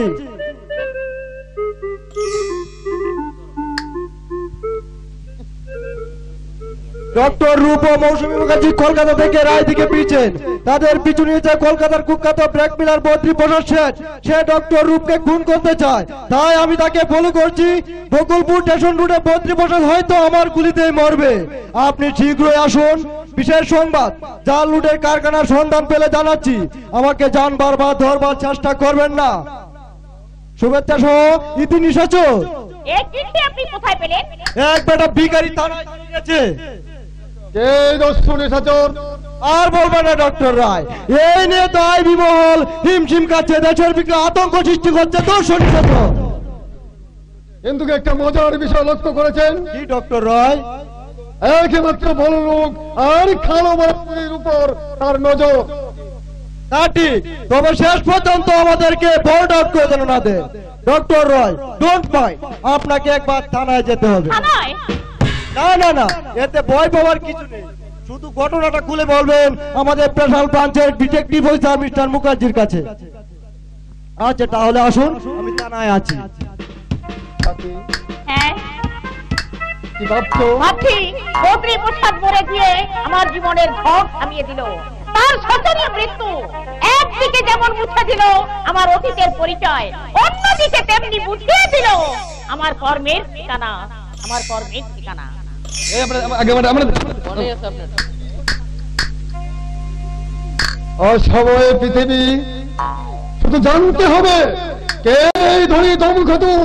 ডক্টর রূপ ও মৌসুমী মুখার্জি কলকাতা থেকে রায় দিকে ফিরছেন। তাদের পিছু নিয়েছে কলকাতার কুখ্যাত ব্ল্যাকমেলার বদ্রী প্রসাদ শেঠ। সে ডক্টর রূপকে খুন করতে চায়, তাই আমি তাকে ফলো করছি। বকুলপুর স্টেশন রুটে বদ্রী প্রসাদ হয়তো আমার গুলিতেই মরবে। আপনি শীঘ্রই আসুন। বিশেষ সংবাদ, জাল লুটের কারখানার সন্ধান পেলে জানাচ্ছি। আমাকে জানবার বা ধরবার চেষ্টা করবেন না। শুভেচ্ছা সহ ইতি নিশাচর। এই চিঠি আপনি কোথায় পেলেন? এক বেটা ভিখারি থানায় গেছে। এই দস্যু নিশাচর আর বলবে না ডক্টর রায়, এই নিয়ে তো আইবি মহল হিমশিম কাছে দেশের বিকে আতঙ্ক সৃষ্টি করছে দর্শন নিশাচর। কিন্তু একটা মজার বিষয় লক্ষ্য করেছেন কি ডক্টর রায়? একমাত্র বড় লোক আর খালো মারামারির উপর তার নজর। তা ঠিক, তবে শেষ পর্যন্ত আমাদেরকে বোর্ড আউট করে দেন না দেন। ডক্টর রয়, ডোন্ট মাইন্ড, আপনাকে একবার থানায় যেতে হবে। না না না, এতে ভয় পাওয়ার কিছু নেই। শুধু ঘটনাটা খুলে বলবেন আমাদের স্পেশাল ব্রাঞ্চের ডিটেকটিভ অফিসার মিস্টার মুখার্জির কাছে। আচ্ছা তাহলে আসুন, আমি থানায় আছি। হ্যাঁ কি ভাবছো? ভাবছি বদ্রী প্রসাদ মরে গিয়ে আমার জীবনের ঝড় থামিয়ে দিল। তার শোচনীয় মৃত্যু একদিকে যেমন মুছে দিল আমার অতীতের পরিচয়, অন্যদিকে তেমনি বুঝিয়ে দিল আমার কর্মের ঠিকানা, আমার কর্মের ঠিকানা। অসময়ে পৃথিবী শুধু জানতে হবে কে ধনী দমঘটু,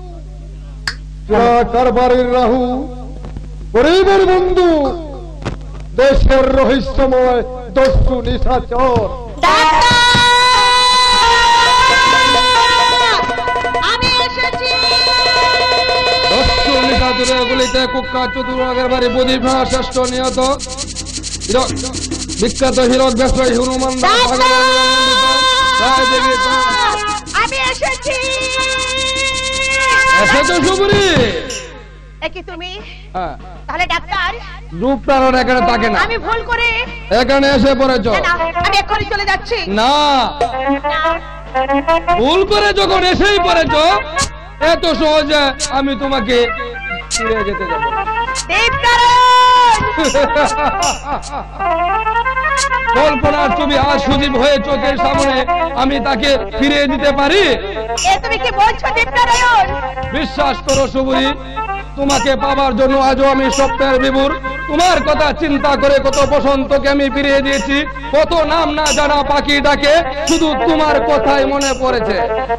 কারবারের রাহু, গরিবের বন্ধু, দেশের রহস্যময় দস্যু নিশাচর। আমি এসেছি। দস্যু নিশাচরের গুলিতে কুখ্যাত চতুর্ভাগের বাড়ি প্রদীপ শ্রেষ্ঠ নিহত। বিখ্যাত হীরক ব্যবসায়ী হনুমান দাস আমি এসেছি। এসেছো সুপুরি? কি তুমি? হ্যাঁ। তাহলে ডাক্তার রূপনারায়ণ এখানে থাকে না, আমি ভুল করে এখানে এসে পড়েছ। না, আমি এক্ষুনি চলে যাচ্ছি। না, ভুল করে যখন এসেই পড়েছ, এত সহজে আমি তোমাকে ফিরে যেতে দেব না। কল্পনার ছবি আজ সুদীপ হয়ে চোখের সামনে, আমি তাকে ফিরিয়ে দিতে পারি? তুমি কি বলছো দেবনারায়ণ? বিশ্বাস করো সুবুরি, তোমাকে পাবার জন্য আজও আমি স্বপ্নের বিভোর। তোমার কথা চিন্তা করে কত বসন্তকে আমি ফিরিয়ে দিয়েছি, কত নাম না জানা পাখি ডাকে, শুধু তোমার কথাই মনে পড়েছে।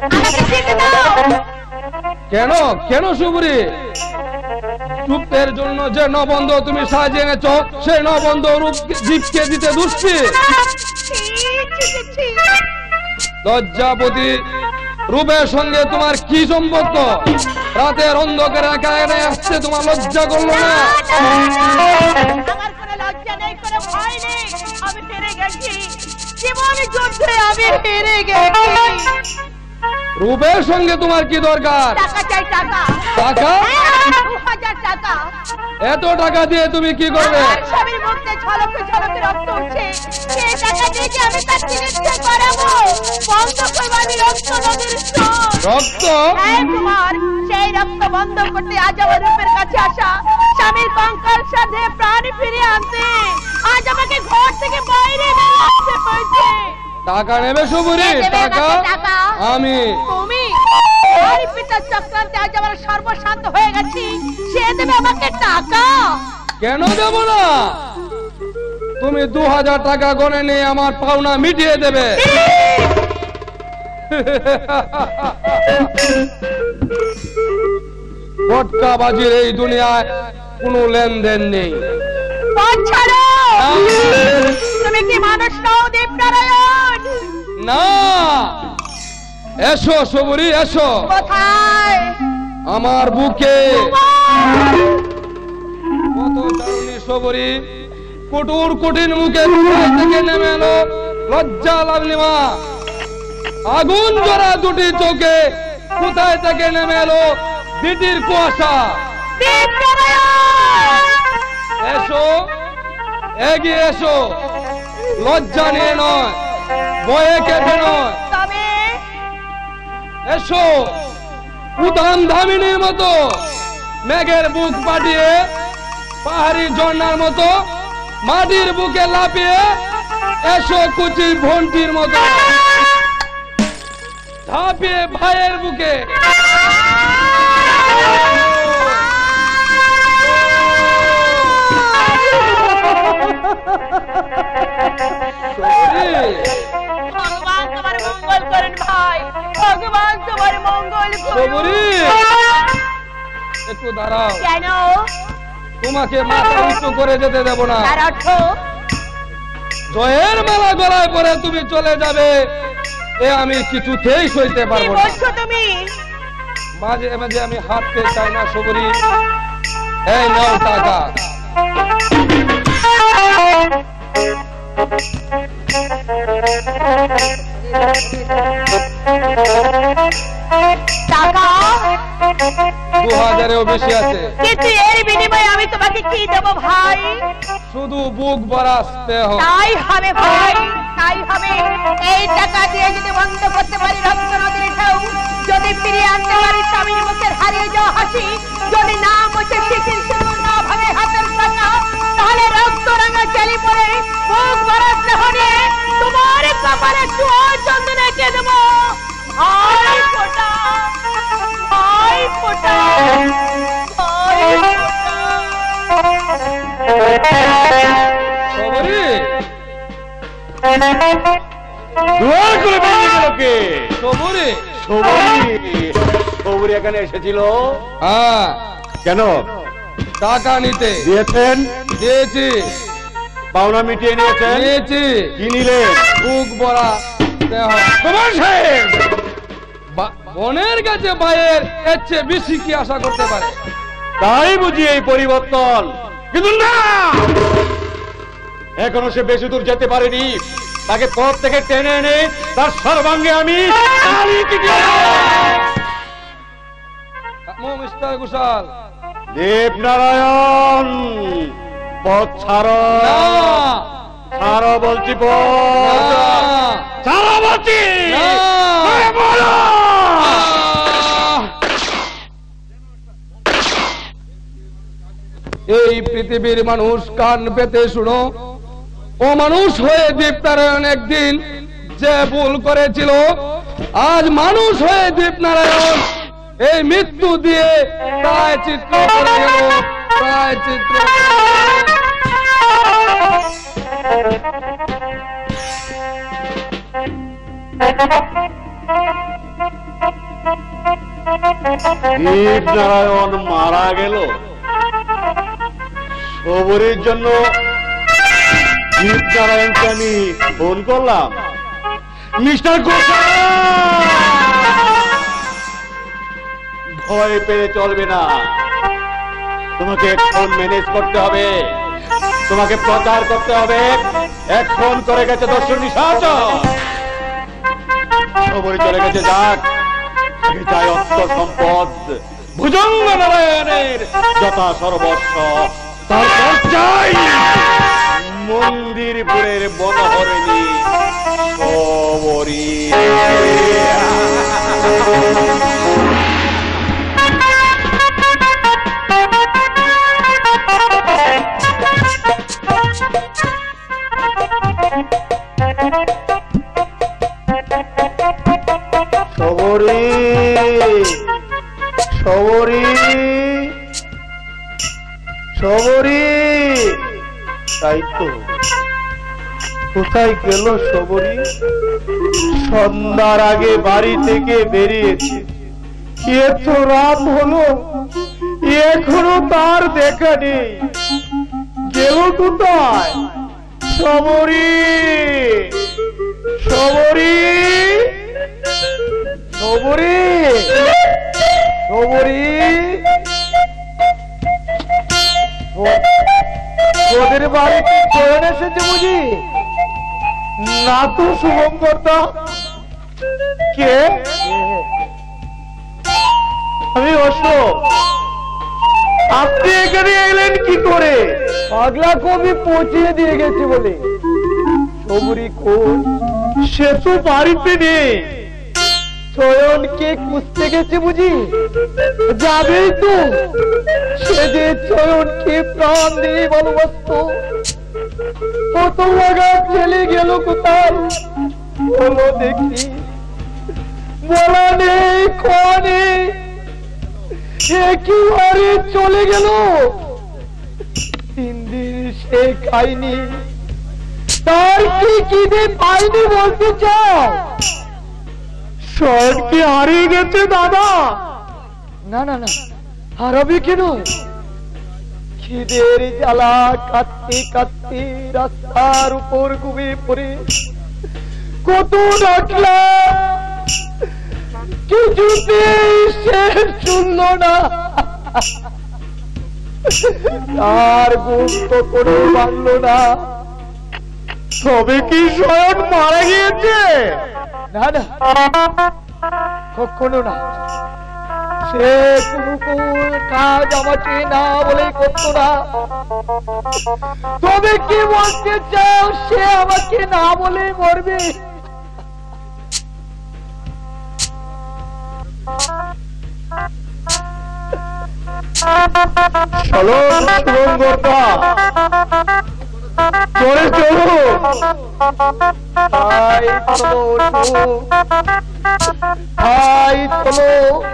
কেন কেন সুবুরি? রূপের জন্য যে নবন্ধ তুমি সাজিয়ে এনেছ, সেই নবন্ধ রূপ জীবকে দিতে দুষ্টি। লজ্জাপতি, রূপের সঙ্গে তোমার কি সম্পর্ক? রাতের অন্ধকারে একা একা আসছে, তোমার লজ্জা করলো না? আমার কোনো লজ্জা নেই, কোনো ভয় নেই। আমি হেরে গেছি, জীবনে যুদ্ধে আমি হেরে গেছি। রূপের সঙ্গে তোমার কি দরকার? টাকা চাই, টাকা। টাকা? 2000 টাকা। এত টাকা দিয়ে তুমি কি করবে? স্বামীর মুখে ঝলকে ঝলকে রক্ত উঠছে, সেই টাকা দিয়ে যে আমি তার চিকিৎসা করাবো। বন্ধ করবো আমি রক্ত নদীর স্রোত। রক্ত? হ্যাঁ কুমার, সেই রক্ত বন্ধ করতে আজ আমার রূপের কাছে আসা, স্বামীর কঙ্কাল সাথে প্রাণ ফিরিয়ে আনতে আজ আমাকে ঘর থেকে বাইরে বের হতে হয়েছে। টাকা নেবে সুবুরি? টাকা আমি। তুমি? আর পিতার চক্রান্তে আজ আমার সর্বশান্ত হয়ে গেছি, সে দেবে আমাকে টাকা? কেন দেব না? তুমি 2000 টাকা গনে নিয়ে আমার পাওনা মিটিয়ে দেবে। ভটকাবাজির এই দুনিয়ায় কোনো লেনদেন নেই। তুমি কি মানুষ নও দেবনারায়ণ? না, এসো সুবুরি, এসো। কোথায়? আমার বুকে। কত দারুণী সুবুরি, কঠোর কঠিন মুখে থেকে নেমে এলো লজ্জা লাগলি মা। আগুন জোড়া দুটি চোখে কোথায় থেকে নেমে এলো দিদির কুয়াশা। এসো, এগিয়ে এসো, লজ্জা নিয়ে নয়, ভয়ে কেটে নয়। এসো, উদান ধামিনীর মতো মেঘের বুক পাঠিয়ে পাহাড়ি ঝর্ণার মতো মাটির বুকে লাফিয়ে এসো, কুচি ভন্টির মতো ঝাঁপিয়ে ভাইয়ের বুকে। ভগবান তোমার মঙ্গল করেন ভাই, ভগবান তোমার মঙ্গল করেন। একটু দাঁড়াও। কেন? তোমাকে মাথা উঁচু করে যেতে দেব না। তার অর্থ? জয়ের মালা গলায় পরে তুমি চলে যাবে, এ আমি কিছুতেই সইতে পারবো না। তুমি মাঝে মাঝে আমি হাঁটতে চাই না সুবুরি। এই নাও টাকা। টাকা 2000-এও বেশি আছে। কিন্তু এর বিনিময়ে আমি তোমাকে কি দেব ভাই? শুধু বুক ভরা স্নেহ। তাই হবে ভাই, তাই হবে। এই টাকা দিয়ে যদি বন্ধ করতে পারি রক্ত নদীর ঢেউ, যদি ফিরিয়ে আনতে পারি স্বামীর মুখের হারিয়ে যাওয়া হাসি, যদি না মুছে শিথিল সিঁদুর না ভাঙে হাতের টাকা, তাহলে রক্ত রাঙা চালি পরে বুক ভরা স্নেহ নিয়ে তোমার কপালে চুয়ার চন্দন এঁকে দেব। ভাই ফোঁটা, ভাই ফোঁটা, ভাই সবরি দুয়ার করে বেরিয়ে গেল কে? সবরি। সবরি এখানে এসেছিল? হ্যাঁ। কেন? টাকা নিতে। দিয়েছেন? দিয়েছি। পাওনা মিটিয়ে নিয়েছেন? নিয়েছি। কি নিলেন? বুক ভরা স্নেহ। তোমার সাহেব বোনের কাছে ভাইয়ের এর চেয়ে বেশি কি আশা করতে পারে? তাই বুঝি এই পরিবর্তন। কিন্তু না, এখনো সে বেশি দূর যেতে পারেনি। তাকে পথ থেকে টেনে এনে তার সর্বাঙ্গে আমি মিস্টার ঘোষাল। দেবনারায়ণ, পথ ছাড়ো, ছাড়ো বলছি, পথ ছাড়ো বলছি। এই পৃথিবীর মানুষ কান পেতে শুনো, ও মানুষ হয়ে দীপনারায়ণ একদিন যে ভুল করেছিল, আজ মানুষ হয়ে দীপনারায়ণ এই মৃত্যু দিয়ে প্রায় চিত্র করে গেল, প্রায় চিত্র। দীপনারায়ণ মারা গেল শবরীর জন্য। দীপনারায়ণকে আমি ফোন করলাম, মিস্টার ঘোষাল ভয় পেয়ে চলবে না, তোমাকে এখন ম্যানেজ করতে হবে, তোমাকে প্রচার করতে হবে। এখন করে গেছে দর্শন নিশাচর, শবরী চলে গেছে, যাক, চাই অর্থ সম্পদ, ভুজঙ্গ নারায়ণের যথা সর্বস্ব, তারপর চাই মন্দিরপুরের বনহরিণী শবরী। শবরী, শবরী, শবরী, তাই তো, কোথায় গেল শবরী? সন্ধ্যার আগে বাড়ি থেকে বেরিয়েছে, এত রাত হলো এখনো তার দেখা নেই, গেল কোথায়? শবরী, শবরী, শবরী, শবরী, ওদের বাড়িতে চয়ন এসেছে বুঝি? না তো শুভঙ্করদা। কে? আমি অশোক। আপনি এখানে এলেন কি করে? পাগলা কবি পৌঁছিয়ে দিয়ে গেছে বলে। শবরী কোন? সে তো বাড়িতে নেই। চয়নকে খুঁজতে গেছে বুঝি? যাবেই তো, সে যে চয়নকে প্রাণ দিয়ে ভালোবাসত, কত লাগা চলে গেল কোথায় বলো দেখি? বলা নেই, খাওয়া নেই, একেবারে চলে গেল। 3 দিন সে খায়নি, তার কি খিদে পায়নি বলতে চাও? শয়ন কি হারিয়ে গেছে দাদা? না না না, হারাবে কেন? খিদের জ্বালা কাঁদতে কাঁদতে রাস্তার উপর ঘুমিয়ে পড়ে কত ডাকলাম, কিছুতেই সে শুনল না। তার ঘুম তো করে বাঁধল না। তবে কি শয়ন মারা গিয়েছে? না না, কখনো না। সে কোনো কাজ আমাকে না বলে করতো না। তবে কি বলতে চাও, সে আমাকে না বলে মরবে? চলো শুভঙ্করদা, চলে চলো, ভাই চলো, ভাই চলো।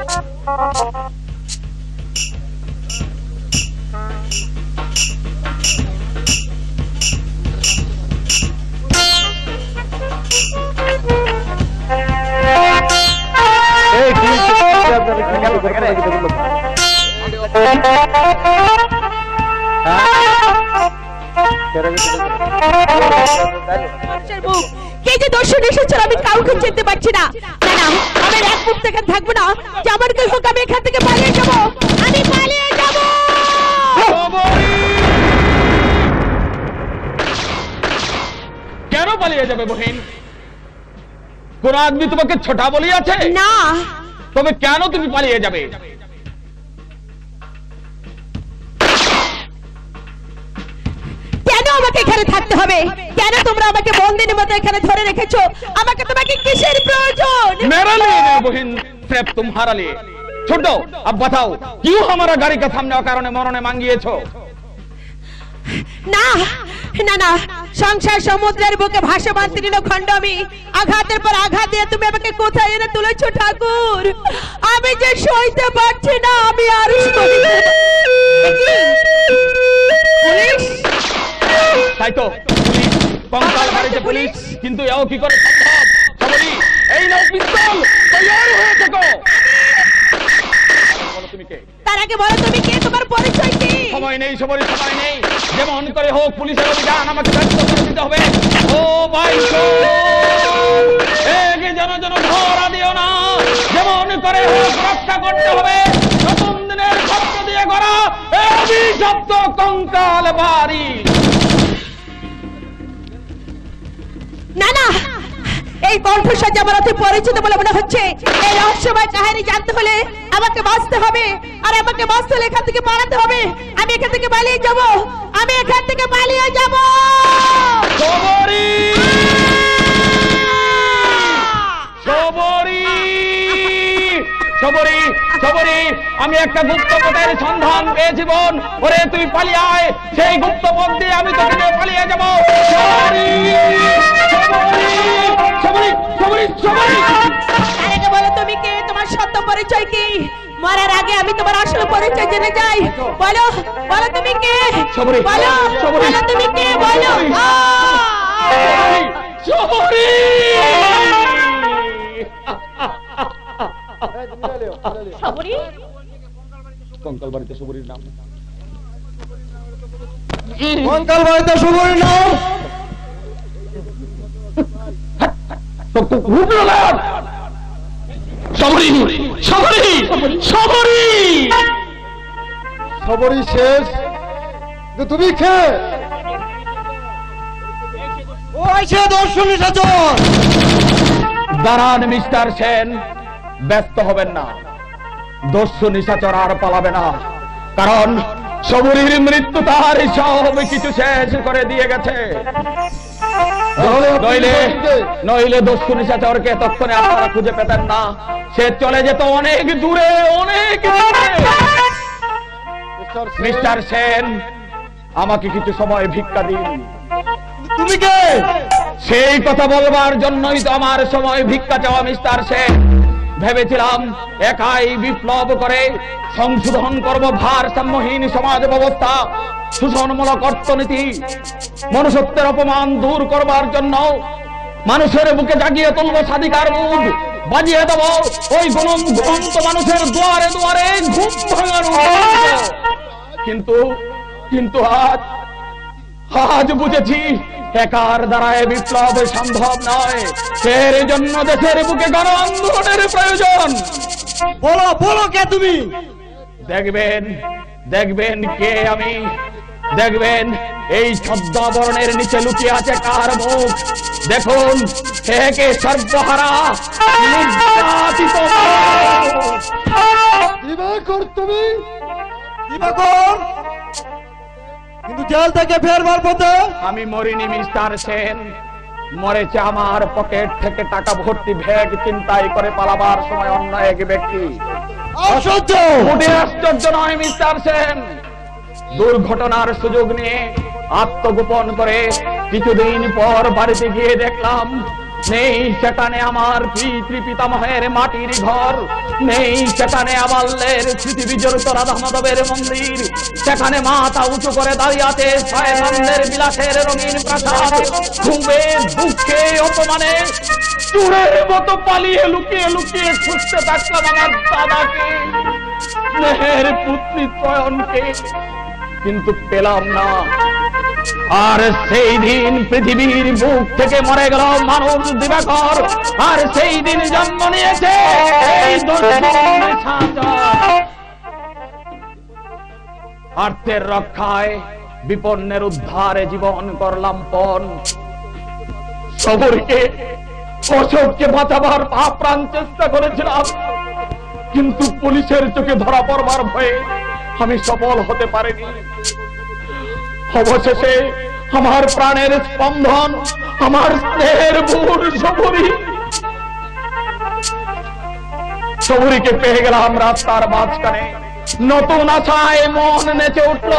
কে যে দর্শন এসেছে আমি কাউকে চিনতে পারছি না। না, আমি এক মুহূর্ত এখানে থাকবো না। যেমন করে হোক আমি এখান থেকে পালিয়ে যাবো, আমি পালিয়ে যাবো। কেন পালিয়ে যাবে বহিন? কোন আদমি তোমাকে ছোটা বলিয়াছে? না। তবে কেন তুমি পালিয়ে যাবে? কেন আমাকে এখানে থাকতে হবে? কেন তোমরা আমাকে বন্দিনীর মতো এখানে ধরে রেখেছো? আমাকে তোমাকে কিসের প্রয়োজন? मेरा लिए नहीं बहन, सिर्फ तुम्हारा लिए। छोड़ दो, अब बताओ क्यों हमारा गाड़ी का सामने कारण मरने मांगिएছো? না না না, সংসার সমুদ্রের বুকে ভাসমান তৃণখণ্ড আমি। আঘাতের পর আঘাত দিয়ে তুমি আমাকে কোথায় এনে তুলেছো ঠাকুর? আমি যে সইতে পারছি না, আমি আর পুলিশ। তাই তো কঙ্কাল বাড়িতে পুলিশ, কিন্তু এও কি করে সম্ভব? সবরি এই নাও পিস্তল, তৈয়ার হয়ে থাকো। বলো তুমি কে? তার আগে বলো তুমি কে, তোমার পরিচয় কি? সময় নেই সবরি, সময় নেই। যেমন করে হোক পুলিশের অভিযান আমাকে ব্যস্ত করে দিতে হবে। ও ভাই একে যেন ধরা দিও না, যেমন করে হোক রক্ষা করতে হবে। নতুন দিনের স্বপ্ন দিয়ে গড়া এই অভিশপ্ত কঙ্কাল বাড়ি। না না, এই কণ্ঠস্বর আমার অতি পরিচিত বলে মনে হচ্ছে। এই রহস্যময় কাহিনী জানতে হলে আমাকে বাঁচতে হবে, আর আমাকে বাঁচতে হলে এখান থেকে পালাতে হবে। আমি এখান থেকে পালিয়ে যাব, আমি এখান থেকে পালিয়ে যাব। সবরি সবরি সবরি সবরি, আমি একটা গুপ্ত পথের সন্ধান পেয়েছি বোন। ওরে তুই পালিয়ে আয়, সেই গুপ্ত পথ দিয়ে আমি তোকে নিয়ে পালিয়ে যাবো। সবরি সবরি সবরি সবরি, আরে বলো তুমি কে, তোমার সত্য পরিচয় কি? মরার আগে আমি তোমার আসল পরিচয় জেনে যাই। বলো বলো তুমি কে? সবরি বলো সবরি, বলো তুমি কে, বলো। সবরি সবরি, কঙ্কাল বাড়িতে সবরির নাম। কঙ্কাল বাড়িতে সবরির নাম সবরি সবরি সবরি সবরি শেষ। তুমি খে ও আইছে দর্শনী সাজন। দাঁড়ান মিস্টার সেন, ব্যস্ত হবেন না। দস্যু নিশাচর আর পালাবে না, কারণ সবরির মৃত্যু তার সব কিছু শেষ করে দিয়ে গেছে। নইলে দস্যু নিশাচরকে তৎক্ষণে আপনারা খুঁজে পেতেন না। সে চলে যেত অনেক দূরে, অনেক দূরে। মিস্টার সেন, আমাকে কিছু সময় ভিক্ষা দিন। তুমি কে? সেই কথা বলবার জন্যই তো আমার সময় ভিক্ষা চাওয়া মিস্টার সেন। ভেবেছিলাম একাই বিপ্লব করে সংশোধন করব ভারসাম্যহীন সমাজ ব্যবস্থা, শোষণমূলক অর্থনীতি, মনুষ্যত্বের অপমান দূর করবার জন্য মানুষের বুকে জাগিয়ে তুলব স্বাধিকার বোধ, বাজিয়ে দেব ওই ঘুমন্ত মানুষের দুয়ারে দুয়ারে ঘুম ভাঙানো। কিন্তু আজ বুঝেছি একার দ্বারায় বিপ্লব সম্ভব নয়। এর জন্য দেশের বুকে গণ আন্দোলনের প্রয়োজন। বলো বলো কে তুমি? দেখবেন কে আমি। দেখবেন এই ছদ্মাবরণের নিচে লুকিয়ে আছে কার মুখ। দেখুন একে সর্বহারা নির্যাতিত দিবাকর। তুমি দিবাকর, কিন্তু জেল থেকে ফেরবার পথে আমি মরিনি মিস্টার সেন। মরেছে আমার পকেট থেকে টাকা ভর্তি ব্যাগ চিন্তাই করে পালাবার সময় অন্য এক ব্যক্তি। আশ্চর্য! আশ্চর্য নয় মিস্টার সেন। দুর্ঘটনার সুযোগ নিয়ে আত্মগোপন করে কিছুদিন পর বাড়িতে গিয়ে দেখলাম নেই সেখানে আমার পিতামহের মাটির ঘর, নেই সেখানে আবাল্যের স্মৃতি বিজড়িত রাধা মাধবের মন্দির, সেখানে মাথা উঁচু করে দাঁড়িয়ে আছে ছয়নন্দের বিলাসের রঙিন প্রাসাদ। ঘুমে দুঃখে অপমানে চোরের মতো পালিয়ে লুকিয়ে লুকিয়ে খুঁজতে থাকলাম আমার দাদাকে, স্নেহের পুত্রী ত্রয়নকে, কিন্তু পেলাম না। আর সেই দিন পৃথিবীর বুক থেকে মরে গেল মানুষ দিবাকর, আর সেই দিন জন্ম নিয়েছে এই আর্থের রক্ষায় বিপন্নের উদ্ধারে জীবন করলাম পণ। সবরকে অশোককে বাঁচাবার আপ্রাণ চেষ্টা করেছিলাম, কিন্তু পুলিশের চোখে ধরা পড়বার ভয়ে আমি সফল হতে পারিনি। অবশেষে আমার প্রাণের স্পন্দন, আমার স্নেহের বোন সবরীকে পেয়ে গেলাম রাস্তার মাঝখানে। নতুন আশায় মন নেচে উঠল,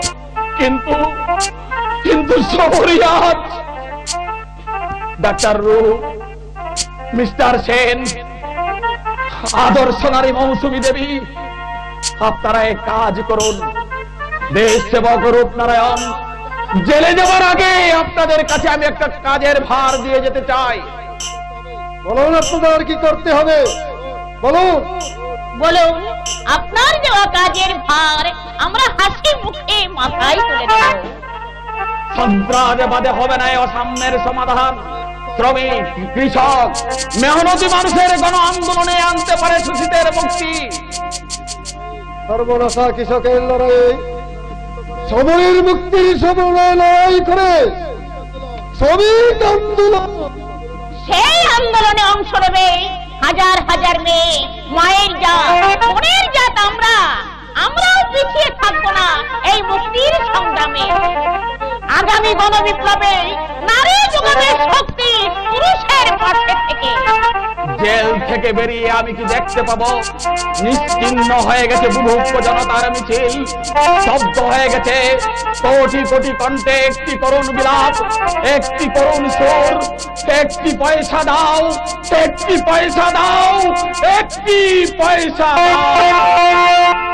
কিন্তু সবরী আজ ডাক্তার রূপ, মিস্টার সেন, আদর্শ নারী মৌসুমী দেবী, আপনারা এক কাজ করুন। দেশ সেবক রূপনারায়ণ জেলে যাওয়ার আগে আপনাদের কাছে আমি একটা কাজের ভার দিয়ে যেতে চাই। বলুন আপনাদের কি করতে হবে, বলুন। বলুন, আপনার দেওয়া কাজের ভার আমরা হাসি মুখে মাথায় তুলে দেব। সন্ত্রাসবাদে হবে না অসাম্যের সমাধান। শ্রমিক, কৃষক, মেহনতি মানুষের গণ আন্দোলনে আনতে পারে শোষিতের মুক্তি। সর্বনাশা কৃষকের লড়াই, সবরীর মুক্তির সমন্বয় লড়াই করে শ্রমিক আন্দোলন, সেই আন্দোলনে অংশ নেবে হাজার হাজার মেয়ে, মায়ের জাত, বোনের জাত। আমরাও পিছিয়ে থাকবো না এই মুক্তির সংগ্রামে। আগামী গণবিপ্লবে নারী যোগাবে শক্তি পুরুষের পাশে থেকে। জেল থেকে বেরিয়ে আমি কি দেখতে পাবো? নিশ্চিহ্ন হয়ে গেছে বুভুক্ষ জনতার মিছিল, শব্দ হয়ে গেছে কোটি কোটি কণ্ঠে একটি করুণ বিলাপ, একটি করুণ সুর। একটি পয়সা দাও, একটি পয়সা দাও, একটি পয়সা দাও।